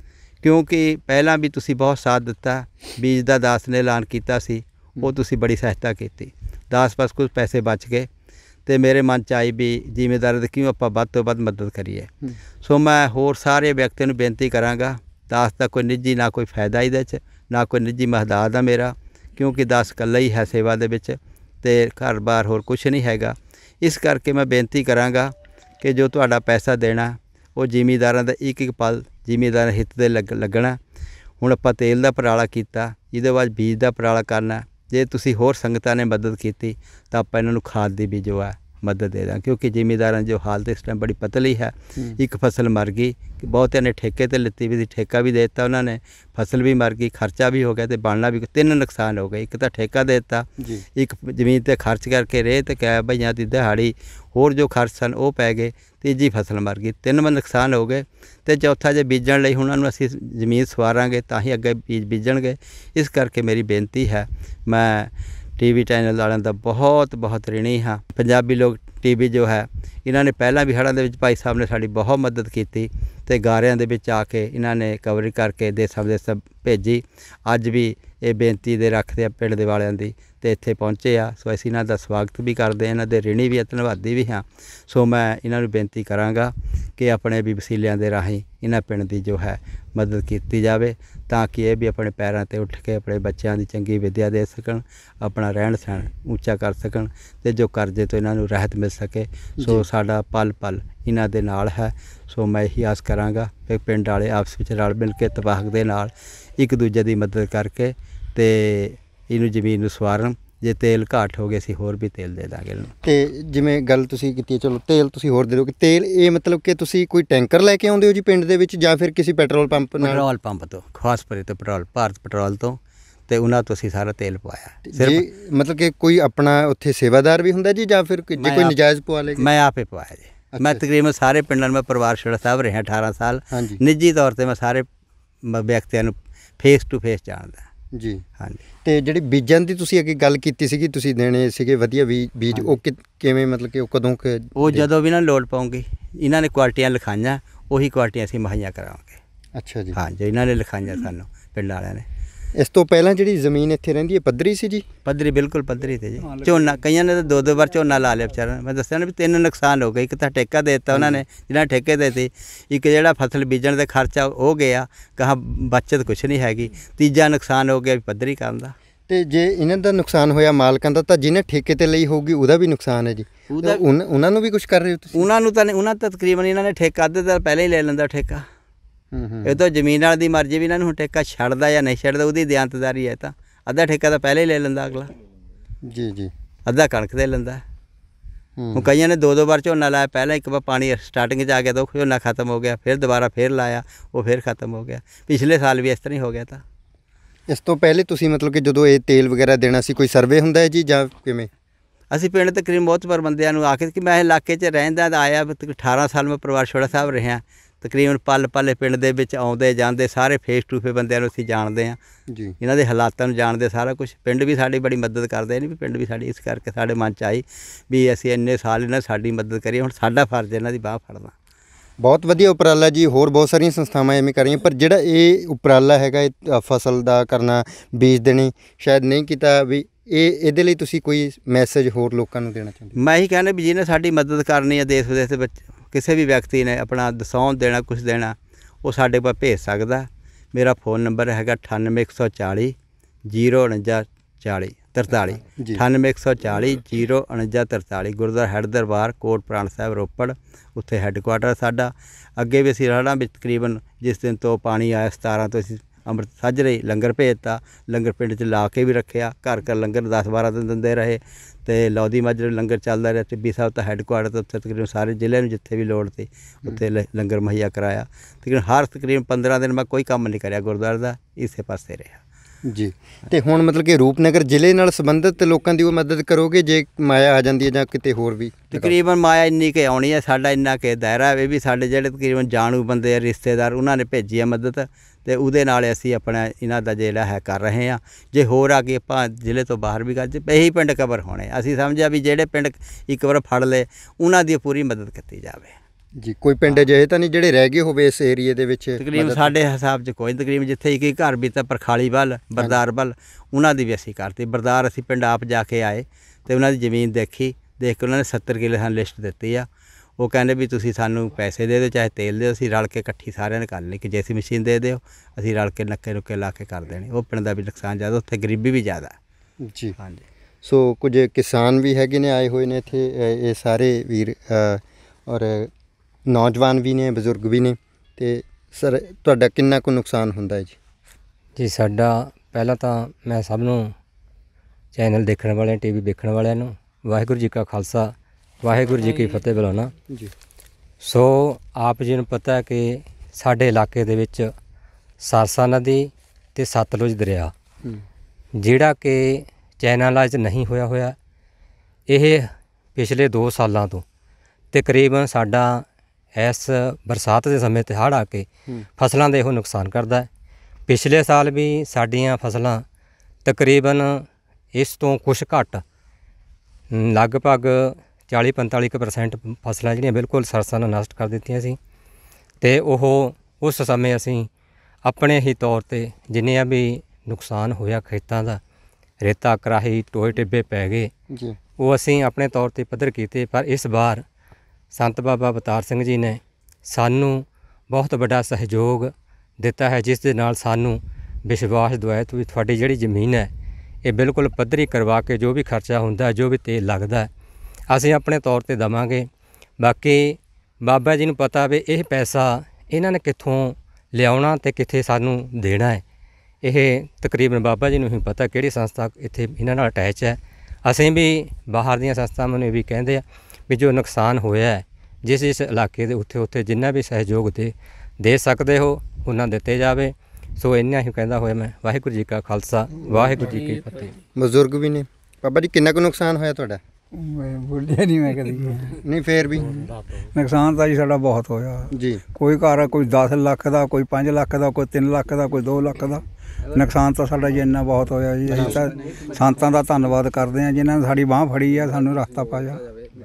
ਕਿਉਂਕਿ ਪਹਿਲਾਂ ਵੀ ਤੁਸੀਂ ਬਹੁਤ ਸਾਥ ਦਿੱਤਾ। ਬੀਜ ਦਾ ਦਾਸ ਨੇ ਐਲਾਨ ਕੀਤਾ ਸੀ, ਉਹ ਤੁਸੀਂ ਬੜੀ ਸਹਾਇਤਾ ਕੀਤੀ, ਦਾਸ ਪਾਸ ਕੁਝ ਪੈਸੇ ਬਚ ਗਏ ਤੇ ਮੇਰੇ ਮਨ 'ਚ ਆਈ ਵੀ ਜ਼ਿਮੀਂਦਾਰਾਂ ਦੀ ਕਿਉਂ ਆਪਾਂ ਵੱਧ ਤੋਂ ਵੱਧ ਮਦਦ ਕਰੀਏ। ਸੋ ਮੈਂ ਹੋਰ ਸਾਰੇ ਵਿਅਕਤੀਆਂ ਨੂੰ ਬੇਨਤੀ ਕਰਾਂਗਾ, ਦਾਸ ਦਾ ਕੋਈ ਨਿੱਜੀ ਨਾ ਕੋਈ ਫਾਇਦਾ ਇਹਦੇ 'ਚ, ਨਾ ਕੋਈ ਨਿੱਜੀ ਮਹਦਾਦ ਆ ਮੇਰਾ, ਕਿਉਂਕਿ ਦਾਸ ਇਕੱਲਾ ਹੀ ਹੈ ਸੇਵਾ ਦੇ ਵਿੱਚ ਤੇ ਘਰ ਬਾਰ ਹੋਰ ਕੁਛ ਨਹੀਂ ਹੈਗਾ। ਇਸ ਕਰਕੇ ਮੈਂ ਬੇਨਤੀ ਕਰਾਂਗਾ ਕਿ ਜੋ ਤੁਹਾਡਾ ਪੈਸਾ ਦੇਣਾ ਉਹ ਜ਼ਿਮੀਂਦਾਰਾਂ ਦਾ ਇੱਕ ਇੱਕ ਪਲ ਜ਼ਿਮੀਂਦਾਰਾਂ ਹਿੱਤ ਦੇ ਲੱਗ ਲੱਗਣਾ। ਹੁਣ ਆਪਾਂ ਤੇਲ ਦਾ ਉਪਰਾਲਾ ਕੀਤਾ, ਇਹਦੇ ਬਾਅਦ ਬੀਜ ਦਾ ਉਪਰਾਲਾ ਕਰਨਾ। ਜੇ ਤੁਸੀਂ ਹੋਰ ਸੰਗਤਾਂ ਨੇ ਮਦਦ ਕੀਤੀ ਤਾਂ ਆਪਾਂ ਇਹਨਾਂ ਨੂੰ ਖਾਦ ਦੀ ਵੀ ਜੋ ਹੈ ਮਦਦ ਦੇ ਦਾਂ, ਕਿਉਂਕਿ ਜ਼ਿਮੀਂਦਾਰਾਂ ਜੋ ਹਾਲਤ ਇਸ ਟਾਈਮ ਬੜੀ ਪਤਲੀ ਹੈ। ਇੱਕ ਫਸਲ ਮਰ ਗਈ, ਬਹੁਤਿਆਂ ਨੇ ਠੇਕੇ 'ਤੇ ਲਿੱਤੀ ਵੀ ਸੀ, ਠੇਕਾ ਵੀ ਦੇ ਦਿੱਤਾ ਉਹਨਾਂ ਨੇ, ਫਸਲ ਵੀ ਮਰ ਗਈ, ਖਰਚਾ ਵੀ ਹੋ ਗਿਆ ਤੇ ਬਣਨਾ ਵੀ, ਤਿੰਨ ਨੁਕਸਾਨ ਹੋ ਗਏ। ਇੱਕ ਤਾਂ ਠੇਕਾ ਦੇ ਦਿੱਤਾ, ਇੱਕ ਜ਼ਮੀਨ 'ਤੇ ਖਰਚ ਕਰਕੇ ਰੇਹ ਤੇ ਕਿਆ ਬਈਆਂ ਦੀ ਦਿਹਾੜੀ ਹੋਰ ਜੋ ਖਰਚ ਸਨ ਉਹ ਪੈ ਗਏ, ਤੀਜੀ ਫਸਲ ਮਰ ਗਈ, ਤਿੰਨ ਮ ਨੁਕਸਾਨ ਹੋ ਗਏ। ਤੇ ਚੌਥਾ ਜੇ ਬੀਜਣ ਲਈ ਉਹਨਾਂ ਨੂੰ ਅਸੀਂ ਜ਼ਮੀਨ ਸਵਾਰਾਂਗੇ ਤਾਂ ਹੀ ਅੱਗੇ ਬੀਜ ਬੀਜਣਗੇ। ਇਸ ਕਰਕੇ ਮੇਰੀ ਬੇਨਤੀ ਹੈ, ਮੈਂ ਟੀ ਵੀ ਚੈਨਲ ਵਾਲਿਆਂ ਦਾ ਬਹੁਤ ਬਹੁਤ ਰਿਣੀ ਹਾਂ। ਪੰਜਾਬੀ ਲੋਕ ਟੀ ਵੀ ਜੋ ਹੈ ਇਹਨਾਂ ਨੇ ਪਹਿਲਾਂ ਵੀ ਹੜ੍ਹਾਂ ਦੇ ਵਿੱਚ ਭਾਈ ਸਾਹਿਬ ਨੇ ਸਾਡੀ ਬਹੁਤ ਮਦਦ ਕੀਤੀ ਤੇ ਗਾਰਿਆਂ ਦੇ ਵਿੱਚ ਆ ਕੇ ਇਹਨਾਂ ਨੇ ਕਵਰੇਜ ਕਰਕੇ ਦੇਸਾਂ ਵਿਦੇਸਾਂ ਭੇਜੀ। ਅੱਜ ਵੀ ਇਹ ਬੇਨਤੀ ਦੇ ਰੱਖਦੇ ਆ ਪਿੰਡ ਦੇ ਵਾਲਿਆਂ ਦੀ ਤੇ ਇੱਥੇ ਪਹੁੰਚੇ ਆ। ਸੋ ਅਸੀਂ ਇਹਨਾਂ ਦਾ ਸਵਾਗਤ ਵੀ ਕਰਦੇ ਹਾਂ, ਇਹਨਾਂ ਦੇ ਰਿਣੀ ਵੀ, ਧੰਨਵਾਦੀ ਵੀ ਹਾਂ। ਸੋ ਮੈਂ ਇਹਨਾਂ ਨੂੰ ਬੇਨਤੀ ਕਰਾਂਗਾ ਕਿ ਆਪਣੇ ਵੀ ਵਸੀਲਿਆਂ ਦੇ ਰਾਹੀਂ ਇਹਨਾਂ ਪਿੰਡ ਦੀ ਜੋ ਹੈ ਮਦਦ ਕੀਤੀ ਜਾਵੇ, ਤਾਂ ਕਿ ਇਹ ਵੀ ਆਪਣੇ ਪੈਰਾਂ 'ਤੇ ਉੱਠ ਕੇ ਆਪਣੇ ਬੱਚਿਆਂ ਦੀ ਚੰਗੀ ਵਿੱਦਿਆ ਦੇ ਸਕਣ, ਆਪਣਾ ਰਹਿਣ ਸਹਿਣ ਉੱਚਾ ਕਰ ਸਕਣ ਤੇ ਜੋ ਕਰਜ਼ੇ ਤੋਂ ਇਹਨਾਂ ਨੂੰ ਰਾਹਤ ਮਿਲ ਸਕੇ। ਸੋ ਸਾਡਾ ਪਲ ਪਲ ਇਹਨਾਂ ਦੇ ਨਾਲ ਹੈ। ਸੋ ਮੈਂ ਇਹੀ ਆਸ ਕਰਾਂਗਾ ਕਿ ਪਿੰਡ ਵਾਲੇ ਆਪਸ ਵਿੱਚ ਰਲ ਮਿਲ ਕੇ ਇਤਫਾਕ ਦੇ ਨਾਲ ਇੱਕ ਦੂਜੇ ਦੀ ਮਦਦ ਕਰਕੇ ਤੇ ਇਹਨੂੰ ਜ਼ਮੀਨ ਨੂੰ ਸਵਾਰਨ। ਜੇ ਤੇਲ ਘਾਟ ਹੋ ਗਿਆ ਅਸੀਂ ਹੋਰ ਵੀ ਤੇਲ ਦੇ ਦਾਂਗੇ ਇਹਨੂੰ। ਤੇ ਜਿਵੇਂ ਗੱਲ ਤੁਸੀਂ ਕੀਤੀ ਹੈ, ਚਲੋ ਤੇਲ ਤੁਸੀਂ ਹੋਰ ਦੇ ਦਿਓ, ਕਿ ਤੇਲ ਇਹ ਮਤਲਬ ਕਿ ਤੁਸੀਂ ਕੋਈ ਟੈਂਕਰ ਲੈ ਕੇ ਆਉਂਦੇ ਹੋ ਜੀ ਪਿੰਡ ਦੇ ਵਿੱਚ, ਜਾਂ ਫਿਰ ਕਿਸੇ ਪੈਟਰੋਲ ਪੰਪ ਨਾਲ? ਪੈਟਰੋਲ ਪੰਪ ਤੋਂ, ਖਾਸਪੁਰੇ ਤੋਂ ਪੈਟਰੋਲ, ਭਾਰਤ ਪੈਟਰੋਲ ਤੋਂ, ਤੇ ਉਹਨਾਂ ਤੋਂ ਅਸੀਂ ਸਾਰਾ ਤੇਲ ਪਵਾਇਆ। ਜੀ, ਮਤਲਬ ਕਿ ਕੋਈ ਆਪਣਾ ਉੱਥੇ ਸੇਵਾਦਾਰ ਵੀ ਹੁੰਦਾ ਜੀ, ਜਾਂ ਫਿਰ ਜੇ ਕੋਈ ਨਜਾਇਜ਼ ਪਵਾ ਲੇ? ਮੈਂ ਆਪੇ ਪਵਾਇਆ ਜੀ। ਮੈਂ ਤਕਰੀਬਨ ਸਾਰੇ ਪਿੰਡਾਂ ਨੂੰ, ਮੈਂ ਪਰਿਵਾਰ ਛੋੜਾ ਸਾਹਿਬ ਰਿਹਾ ਅਠਾਰਾਂ ਸਾਲ, ਹਾਂਜੀ। ਨਿੱਜੀ ਤੌਰ 'ਤੇ ਮੈਂ ਸਾਰੇ ਵਿਅਕਤੀਆਂ ਨੂੰ ਫੇਸ ਟੂ ਫੇਸ ਜਾਣਦਾ ਜੀ। ਹਾਂਜੀ। ਤੇ ਜਿਹੜੀ ਬੀਜਾਂ ਦੀ ਤੁਸੀਂ ਅੱਗੇ ਗੱਲ ਕੀਤੀ ਸੀਗੀ, ਤੁਸੀਂ ਦੇਣੇ ਸੀਗੇ ਵਧੀਆ ਬੀਜ ਬੀਜ ਉਹ ਕਿ ਕਿਵੇਂ ਮਤਲਬ ਕਿ ਉਹ ਕਦੋਂ ਕਿ? ਉਹ ਜਦੋਂ ਵੀ ਇਹਨਾਂ ਨੂੰ ਲੋੜ ਪਾਉਂਗੀ, ਇਹਨਾਂ ਨੇ ਕੁਆਲਿਟੀਆਂ ਲਿਖਾਈਆਂ, ਉਹੀ ਕੁਆਲਿਟੀਆਂ ਅਸੀਂ ਮੁਹੱਈਆ ਕਰਾਵਾਂਗੇ। ਅੱਛਾ ਜੀ। ਹਾਂ, ਜੋ ਇਹਨਾਂ ਨੇ ਲਿਖਾਈਆਂ ਸਾਨੂੰ ਪਿੰਡ ਵਾਲਿਆਂ ਨੇ। ਇਸ ਤੋਂ ਪਹਿਲਾਂ ਜਿਹੜੀ ਜ਼ਮੀਨ ਇੱਥੇ ਰਹਿੰਦੀ ਹੈ ਪੱਧਰੀ ਸੀ ਜੀ? ਪੱਧਰੀ, ਬਿਲਕੁਲ ਪੱਧਰੀ ਤੇ ਜੀ। ਝੋਨਾ ਕਈਆਂ ਨੇ ਤਾਂ ਦੋ ਦੋ ਵਾਰ ਝੋਨਾ ਲਾ ਲਿਆ ਵਿਚਾਰਿਆਂ। ਮੈਂ ਦੱਸਿਆ ਨਾ ਵੀ ਤਿੰਨ ਨੁਕਸਾਨ ਹੋ ਗਏ। ਇੱਕ ਤਾਂ ਠੇਕਾ ਦੇ ਦਿੱਤਾ ਉਹਨਾਂ ਨੇ, ਜਿਹਨਾਂ ਠੇਕੇ ਦੇ ਦਿੱਤੀ। ਇੱਕ ਜਿਹੜਾ ਫਸਲ ਬੀਜਣ ਦਾ ਖਰਚਾ ਉਹ ਗਿਆ, ਕਹਾ ਬੱਚਤ ਕੁਛ ਨਹੀਂ ਹੈਗੀ। ਤੀਜਾ ਨੁਕਸਾਨ ਹੋ ਗਿਆ ਵੀ ਪੱਧਰੀ ਕਰਨ ਦਾ। ਤੇ ਜੇ ਇਹਨਾਂ ਦਾ ਨੁਕਸਾਨ ਹੋਇਆ ਮਾਲਕਾਂ ਦਾ, ਤਾਂ ਜਿਹਨੇ ਠੇਕੇ ਤੇ ਲਈ ਹੋਊਗੀ ਉਹਦਾ ਵੀ ਨੁਕਸਾਨ ਹੈ ਜੀ। ਉਹਦਾ ਉਹਨਾਂ ਨੂੰ ਵੀ ਕੁਝ ਕਰ ਰਹੇ ਹੋ ਤੁਸੀਂ? ਉਹਨਾਂ ਨੂੰ ਤਾਂ ਉਹਨਾਂ ਤਾਂ ਤਕਰੀਬਨ ਇਹਨਾਂ ਨੇ ਠੇਕਾ ਅੱਧੇ ਤਾਂ ਪਹਿਲਾਂ ਹੀ ਲੈ ਲੈਂਦਾ ਠੇਕਾ। ਇਹ ਤਾਂ ਜ਼ਮੀਨ ਵਾਲੇ ਦੀ ਮਰਜ਼ੀ ਵੀ ਇਹਨਾਂ ਨੂੰ ਹੁਣ ਠੇਕਾ ਛੱਡਦਾ ਜਾਂ ਨਹੀਂ ਛੱਡਦਾ, ਉਹਦੀ ਦਿਆਂਤਦਾਰੀ ਹੈ। ਤਾਂ ਅੱਧਾ ਠੇਕਾ ਤਾਂ ਪਹਿਲਾਂ ਹੀ ਲੈ ਲੈਂਦਾ ਅਗਲਾ। ਜੀ ਜੀ। ਅੱਧਾ ਕਣਕ ਦੇ ਲੈਂਦਾ। ਹੁਣ ਕਈਆਂ ਨੇ ਦੋ ਦੋ ਵਾਰ ਝੋਨਾ ਲਾਇਆ। ਪਹਿਲਾਂ ਇੱਕ ਵਾਰ ਪਾਣੀ ਸਟਾਰਟਿੰਗ 'ਚ ਆ ਗਿਆ ਤਾਂ ਉਹ ਝੋਨਾ ਖਤਮ ਹੋ ਗਿਆ, ਫਿਰ ਦੁਬਾਰਾ ਫਿਰ ਲਾਇਆ, ਉਹ ਫਿਰ ਖਤਮ ਹੋ ਗਿਆ। ਪਿਛਲੇ ਸਾਲ ਵੀ ਇਸ ਤਰ੍ਹਾਂ ਹੀ ਹੋ ਗਿਆ। ਤਾਂ ਇਸ ਤੋਂ ਪਹਿਲੇ ਤੁਸੀਂ ਮਤਲਬ ਕਿ ਜਦੋਂ ਇਹ ਤੇਲ ਵਗੈਰਾ ਦੇਣਾ ਸੀ, ਕੋਈ ਸਰਵੇ ਹੁੰਦਾ ਹੈ ਜੀ ਜਾਂ ਕਿਵੇਂ? ਅਸੀਂ ਪਿੰਡ ਤਕਰੀਬਨ ਬਹੁਤ ਵਾਰ ਬੰਦਿਆਂ ਨੂੰ ਆ ਕੇ, ਕਿ ਮੈਂ ਇਲਾਕੇ 'ਚ ਰਹਿੰਦਾ ਤਾਂ ਆਇਆ, ਅਠਾਰਾਂ ਸਾਲ ਮੈਂ ਪਰਿਵਾਰ ਛੋੜਾ ਸਾਹਿਬ ਰਿਹਾ। ਤਕਰੀਬਨ ਪਲ ਪਲ ਪਿੰਡ ਦੇ ਵਿੱਚ ਆਉਂਦੇ ਜਾਂਦੇ ਸਾਰੇ ਫੇਸ ਟੂ ਫੇਸ ਬੰਦਿਆਂ ਨੂੰ ਅਸੀਂ ਜਾਣਦੇ ਹਾਂ ਜੀ। ਇਹਨਾਂ ਦੇ ਹਾਲਾਤਾਂ ਨੂੰ ਜਾਣਦੇ ਸਾਰਾ ਕੁਛ। ਪਿੰਡ ਵੀ ਸਾਡੀ ਬੜੀ ਮਦਦ ਕਰਦੇ ਨੇ ਵੀ ਪਿੰਡ ਵੀ ਸਾਡੀ, ਇਸ ਕਰਕੇ ਸਾਡੇ ਮਨ 'ਚ ਆਈ ਵੀ ਅਸੀਂ ਇੰਨੇ ਸਾਲ ਇਹਨਾਂ ਸਾਡੀ ਮਦਦ ਕਰੀਏ, ਹੁਣ ਸਾਡਾ ਫਰਜ਼ ਇਹਨਾਂ ਦੀ ਬਾਂਹ ਫੜਨਾ। ਬਹੁਤ ਵਧੀਆ ਉਪਰਾਲਾ ਜੀ। ਹੋਰ ਬਹੁਤ ਸਾਰੀਆਂ ਸੰਸਥਾਵਾਂ ਐਵੇਂ ਕਰ ਰਹੀਆਂ, ਪਰ ਜਿਹੜਾ ਇਹ ਉਪਰਾਲਾ ਹੈਗਾ ਇਹ ਫਸਲ ਦਾ ਕਰਨਾ, ਬੀਜ ਦੇਣੀ, ਸ਼ਾਇਦ ਨਹੀਂ ਕੀਤਾ ਵੀ ਇਹ ਇਹਦੇ ਲਈ ਤੁਸੀਂ ਕੋਈ ਮੈਸੇਜ ਹੋਰ ਲੋਕਾਂ ਨੂੰ ਦੇਣਾ ਚਾਹੁੰਦੇ? ਮੈਂ ਇਹੀ ਕਹਿੰਦਾ ਵੀ ਜਿਹਨੇ ਸਾਡੀ ਮਦਦ ਕਰਨੀ ਹੈ ਦੇਸ਼ ਵਿਦੇਸ਼ ਦੇ ਵਿੱਚ, ਕਿਸੇ ਵੀ ਵਿਅਕਤੀ ਨੇ ਆਪਣਾ ਦਸਾਉਣ ਦੇਣਾ, ਕੁਛ ਦੇਣਾ, ਉਹ ਸਾਡੇ ਕੋਲ ਭੇਜ ਸਕਦਾ। ਮੇਰਾ ਫ਼ੋਨ ਨੰਬਰ ਹੈਗਾ ਅਠਾਨਵੇਂ ਇੱਕ ਸੌ ਚਾਲੀ ਜੀਰੋ ਉਣੰਜਾ ਚਾਲੀ। ਤਰਤਾਲੀ ਜੀ। ਅਠਾਨਵੇਂ ਇੱਕ ਸੌ ਚਾਲੀ ਜ਼ੀਰੋ ਉਣੰਜਾ ਤਰਤਾਲੀ ਗੁਰਦੁਆਰਾ ਹੈਡ ਦਰਬਾਰ ਕੋਟ ਪੁਰਾਣਾ ਸਾਹਿਬ ਰੋਪੜ, ਉੱਥੇ ਹੈੱਡਕੁਆਟਰ ਸਾਡਾ। ਅੱਗੇ ਵੀ ਅਸੀਂ ਰਾੜਾਂ ਵਿੱਚ ਤਕਰੀਬਨ ਜਿਸ ਦਿਨ ਤੋਂ ਪਾਣੀ ਆਇਆ ਸਤਾਰਾਂ ਤੋਂ ਅਸੀਂ ਅੰਮ੍ਰਿਤ ਸਾਜਰੇ ਲੰਗਰ ਭੇਜਤਾ, ਲੰਗਰ ਪਿੰਡ 'ਚ ਲਾ ਕੇ ਵੀ ਰੱਖਿਆ, ਘਰ ਘਰ ਲੰਗਰ ਦਸ ਬਾਰਾਂ ਦਿਨ ਦਿੰਦੇ ਰਹੇ ਅਤੇ ਲੋਧੀ ਮਾਜਰੇ ਲੰਗਰ ਚੱਲਦਾ ਰਿਹਾ। ਟਿੱਬੀ ਸਾਹਿਬ ਤਾਂ ਹੈੱਡਕੁਆਟਰ ਤੋਂ ਉੱਥੇ ਤਕਰੀਬਨ ਸਾਰੇ ਜ਼ਿਲ੍ਹੇ ਨੂੰ ਜਿੱਥੇ ਵੀ ਲੋੜ ਸੀ ਉੱਥੇ ਲ- ਲੰਗਰ ਮੁਹੱਈਆ ਕਰਾਇਆ। ਤਕਰੀਬਨ ਹਰ ਤਕਰੀਬਨ ਪੰਦਰਾਂ ਦਿਨ ਮੈਂ ਕੋਈ ਕੰਮ ਨਹੀਂ ਕਰਿਆ ਗੁਰਦੁਆਰੇ ਦਾ, ਇਸੇ ਪਾਸੇ ਰਿਹਾ। ਜੀ। ਤੇ ਹੁਣ ਮਤਲਬ ਕਿ ਰੂਪਨਗਰ ਜ਼ਿਲ੍ਹੇ ਨਾਲ ਸੰਬੰਧਿਤ ਲੋਕਾਂ ਦੀ ਉਹ ਮਦਦ ਕਰੋਗੇ ਜੇ ਮਾਇਆ ਆ ਜਾਂਦੀ ਹੈ ਜਾਂ ਕਿਤੇ ਹੋਰ ਵੀ? ਤਕਰੀਬਨ ਮਾਇਆ ਇੰਨੀ ਕੁ ਆਉਣੀ ਹੈ, ਸਾਡਾ ਇੰਨਾ ਕੁ ਦਾਇਰਾ ਹੈ ਵੀ ਸਾਡੇ ਜਿਹੜੇ ਤਕਰੀਬਨ ਜਾਣੂ ਬੰਦੇ ਆ ਰਿਸ਼ਤੇਦਾਰ ਉਹਨਾਂ ਨੇ ਭੇਜੀ ਆ ਮਦਦ, ਅਤੇ ਉਹਦੇ ਨਾਲ ਅਸੀਂ ਆਪਣਾ ਇਹਨਾਂ ਦਾ ਜਿਹੜਾ ਹੈ ਕਰ ਰਹੇ ਹਾਂ। ਜੇ ਹੋਰ ਆ ਕੇ ਆਪਾਂ ਜ਼ਿਲ੍ਹੇ ਤੋਂ ਬਾਹਰ ਵੀ ਕਰ ਇਹੀ ਪਿੰਡ ਕਵਰ ਹੋਣੇ, ਅਸੀਂ ਸਮਝਿਆ ਵੀ ਜਿਹੜੇ ਪਿੰਡ ਇੱਕ ਵਾਰ ਫੜ ਲਏ ਉਹਨਾਂ ਦੀ ਪੂਰੀ ਮਦਦ ਕੀਤੀ ਜਾਵੇ। ਜੀ। ਕੋਈ ਪਿੰਡ ਅਜਿਹੇ ਤਾਂ ਨਹੀਂ ਜਿਹੜੇ ਰਹਿ ਗਏ ਹੋਵੇ ਇਸ ਏਰੀਏ ਦੇ ਵਿੱਚ? ਤਕਰੀਬਨ ਸਾਡੇ ਹਿਸਾਬ 'ਚ ਕੋਈ ਤਕਰੀਬਨ ਜਿੱਥੇ ਇੱਕ ਇੱਕ ਘਰ ਵੀ ਤਾਂ ਪਰਖਾਲੀ ਵੱਲ ਬਰਦਾਰ ਵੱਲ ਉਹਨਾਂ ਦੀ ਵੀ ਅਸੀਂ ਕਰਤੀ। ਬਰਦਾਰ ਅਸੀਂ ਪਿੰਡ ਆਪ ਜਾ ਕੇ ਆਏ ਅਤੇ ਉਹਨਾਂ ਦੀ ਜ਼ਮੀਨ ਦੇਖੀ, ਦੇਖ ਕੇ ਉਹਨਾਂ ਨੇ ਸੱਤਰ ਕਿੱਲੇ ਸਾਨੂੰ ਲਿਸਟ ਦਿੱਤੀ ਆ। ਉਹ ਕਹਿੰਦੇ ਵੀ ਤੁਸੀਂ ਸਾਨੂੰ ਪੈਸੇ ਦੇ ਦਿਓ ਚਾਹੇ ਤੇਲ ਦਿਓ, ਅਸੀਂ ਰਲ ਕੇ ਇਕੱਠੀ ਸਾਰਿਆਂ ਨੇ ਕਰ ਲਈ ਕਿ ਜੇ ਅਸੀਂ ਮਸ਼ੀਨ ਦੇ ਦਿਓ ਅਸੀਂ ਰਲ ਕੇ ਨੱਕੇ ਨੁੱਕੇ ਲਾ ਕੇ ਕਰ ਦੇਣੀ। ਉਹ ਪਿੰਡ ਦਾ ਵੀ ਨੁਕਸਾਨ ਜ਼ਿਆਦਾ, ਉੱਥੇ ਗਰੀਬੀ ਵੀ ਜ਼ਿਆਦਾ। ਜੀ। ਹਾਂਜੀ। ਸੋ ਕੁਝ ਕਿਸਾਨ ਵੀ ਹੈਗੇ ਨੇ ਆਏ ਹੋਏ ਨੇ ਇੱਥੇ, ਅ, ਇਹ ਸਾਰੇ ਵੀਰ ਅ, ਔਰ ਨੌਜਵਾਨ ਵੀ ਨੇ, ਬਜ਼ੁਰਗ ਵੀ ਨੇ। ਅਤੇ ਸਰ ਤੁਹਾਡਾ ਕਿੰਨਾ ਕੁ ਨੁਕਸਾਨ ਹੁੰਦਾ ਹੈ ਜੀ? ਜੀ ਸਾਡਾ ਪਹਿਲਾਂ ਤਾਂ ਮੈਂ ਸਭ ਨੂੰ ਚੈਨਲ ਦੇਖਣ ਵਾਲਿਆਂ, ਟੀ ਵੀ ਦੇਖਣ ਵਾਲਿਆਂ ਨੂੰ ਵਾਹਿਗੁਰੂ ਜੀ ਕਾ ਖਾਲਸਾ ਵਾਹਿਗੁਰੂ ਜੀ ਕੀ ਫਤਿਹ ਬੁਲਾਉਣਾ। ਜੀ। ਸੋ ਆਪ ਜੀ ਨੂੰ ਪਤਾ ਹੈ ਕਿ ਸਾਡੇ ਇਲਾਕੇ ਦੇ ਵਿੱਚ ਸਰਸਾ ਨਦੀ ਅਤੇ ਸਤਲੁਜ ਦਰਿਆ ਜਿਹੜਾ ਕਿ ਚੈਨਲਾਈਜ਼ ਨਹੀਂ ਹੋਇਆ ਹੋਇਆ, ਇਹ ਪਿਛਲੇ ਦੋ ਸਾਲਾਂ ਤੋਂ ਤਕਰੀਬਨ ਸਾਡਾ ਇਸ ਬਰਸਾਤ ਦੇ ਸਮੇਂ 'ਤੇ ਹੜ੍ਹ ਆ ਕੇ ਫਸਲਾਂ ਦੇ ਇਹੋ ਨੁਕਸਾਨ ਕਰਦਾ ਹੈ। ਪਿਛਲੇ ਸਾਲ ਵੀ ਸਾਡੀਆਂ ਫਸਲਾਂ ਤਕਰੀਬਨ ਇਸ ਤੋਂ ਕੁਛ ਘੱਟ, ਲਗਭਗ ਚਾਲੀ ਪੰਤਾਲੀ ਕੁ ਪਰਸੈਂਟ ਫਸਲਾਂ ਜਿਹੜੀਆਂ ਬਿਲਕੁਲ ਸਰਸਾ ਨਾਲ ਨਸ਼ਟ ਕਰ ਦਿੱਤੀਆਂ ਸੀ। ਅਤੇ ਉਹ ਉਸ ਸਮੇਂ ਅਸੀਂ ਆਪਣੇ ਹੀ ਤੌਰ 'ਤੇ ਜਿੰਨੇ ਵੀ ਨੁਕਸਾਨ ਹੋਇਆ ਖੇਤਾਂ ਦਾ, ਰੇਤਾ ਕਰਾਹੀ ਟੋਏ ਟਿੱਬੇ ਪੈ ਗਏ, ਜੀ। ਉਹ ਅਸੀਂ ਆਪਣੇ ਤੌਰ 'ਤੇ ਪੱਧਰ ਕੀਤੇ। ਪਰ ਇਸ ਵਾਰ ਸੰਤ ਬਾਬਾ ਅਵਤਾਰ ਸਿੰਘ ਜੀ ਨੇ ਸਾਨੂੰ ਬਹੁਤ ਵੱਡਾ ਸਹਿਯੋਗ ਦਿੱਤਾ ਹੈ, ਜਿਸ ਦੇ ਨਾਲ ਸਾਨੂੰ ਵਿਸ਼ਵਾਸ ਦਿਵਾਇਆ ਵੀ ਤੁਹਾਡੀ ਜਿਹੜੀ ਜ਼ਮੀਨ ਹੈ ਇਹ ਬਿਲਕੁਲ ਪੱਧਰੀ ਕਰਵਾ ਕੇ ਜੋ ਵੀ ਖਰਚਾ ਹੁੰਦਾ, ਜੋ ਵੀ ਤੇਲ ਲੱਗਦਾ ਅਸੀਂ ਆਪਣੇ ਤੌਰ 'ਤੇ ਦੇਵਾਂਗੇ। ਬਾਕੀ ਬਾਬਾ ਜੀ ਨੂੰ ਪਤਾ ਵੀ ਇਹ ਪੈਸਾ ਇਹਨਾਂ ਨੇ ਕਿੱਥੋਂ ਲਿਆਉਣਾ ਅਤੇ ਕਿੱਥੇ ਸਾਨੂੰ ਦੇਣਾ ਹੈ। ਇਹ ਤਕਰੀਬਨ ਬਾਬਾ ਜੀ ਨੂੰ ਹੀ ਪਤਾ ਕਿਹੜੀ ਸੰਸਥਾ ਇੱਥੇ ਇਹਨਾਂ ਨਾਲ ਅਟੈਚ ਹੈ। ਅਸੀਂ ਵੀ ਬਾਹਰ ਦੀਆਂ ਸੰਸਥਾਵਾਂ ਨੂੰ ਵੀ ਕਹਿੰਦੇ ਆ ਵੀ ਜੋ ਨੁਕਸਾਨ ਹੋਇਆ ਹੈ ਜਿਸ ਇਸ ਇਲਾਕੇ ਦੇ ਉੱਥੇ ਉੱਥੇ ਜਿੰਨਾ ਵੀ ਸਹਿਯੋਗ ਦੇ ਦੇ ਸਕਦੇ ਹੋ ਉਹਨਾਂ ਦਿੱਤੇ ਜਾਵੇ। ਸੋ ਇੰਨਾ ਹੀ ਕਹਿੰਦਾ ਹੋਇਆ ਮੈਂ ਵਾਹਿਗੁਰੂ ਜੀ ਕਾ ਖਾਲਸਾ ਵਾਹਿਗੁਰੂ ਜੀ ਕੀ ਫਤਿਹ। ਬਜ਼ੁਰਗ ਵੀ ਨੇ। ਬਾਬਾ ਜੀ ਕਿੰਨਾ ਕੁ ਨੁਕਸਾਨ ਹੋਇਆ ਤੁਹਾਡਾ? ਮੈਂ ਬੋਲਿਆ ਨਹੀਂ ਮੈਂ ਕਦੀ ਨਹੀਂ ਫੇਰ ਵੀ ਨੁਕਸਾਨ ਤਾਂ ਜੀ ਸਾਡਾ ਬਹੁਤ ਹੋਇਆ ਜੀ। ਕੋਈ ਘਰ ਕੋਈ ਦਸ ਲੱਖ ਦਾ, ਕੋਈ ਪੰਜ ਲੱਖ ਦਾ, ਕੋਈ ਤਿੰਨ ਲੱਖ ਦਾ, ਕੋਈ ਦੋ ਲੱਖ ਦਾ ਨੁਕਸਾਨ ਤਾਂ ਸਾਡਾ ਜੀ ਇੰਨਾ ਬਹੁਤ ਹੋਇਆ ਜੀ। ਅਸੀਂ ਤਾਂ ਸੰਤਾਂ ਦਾ ਧੰਨਵਾਦ ਕਰਦੇ ਹਾਂ ਜਿਨ੍ਹਾਂ ਨੇ ਸਾਡੀ ਬਾਂਹ ਫੜੀ ਆ, ਸਾਨੂੰ ਰਸਤਾ ਪਾਇਆ।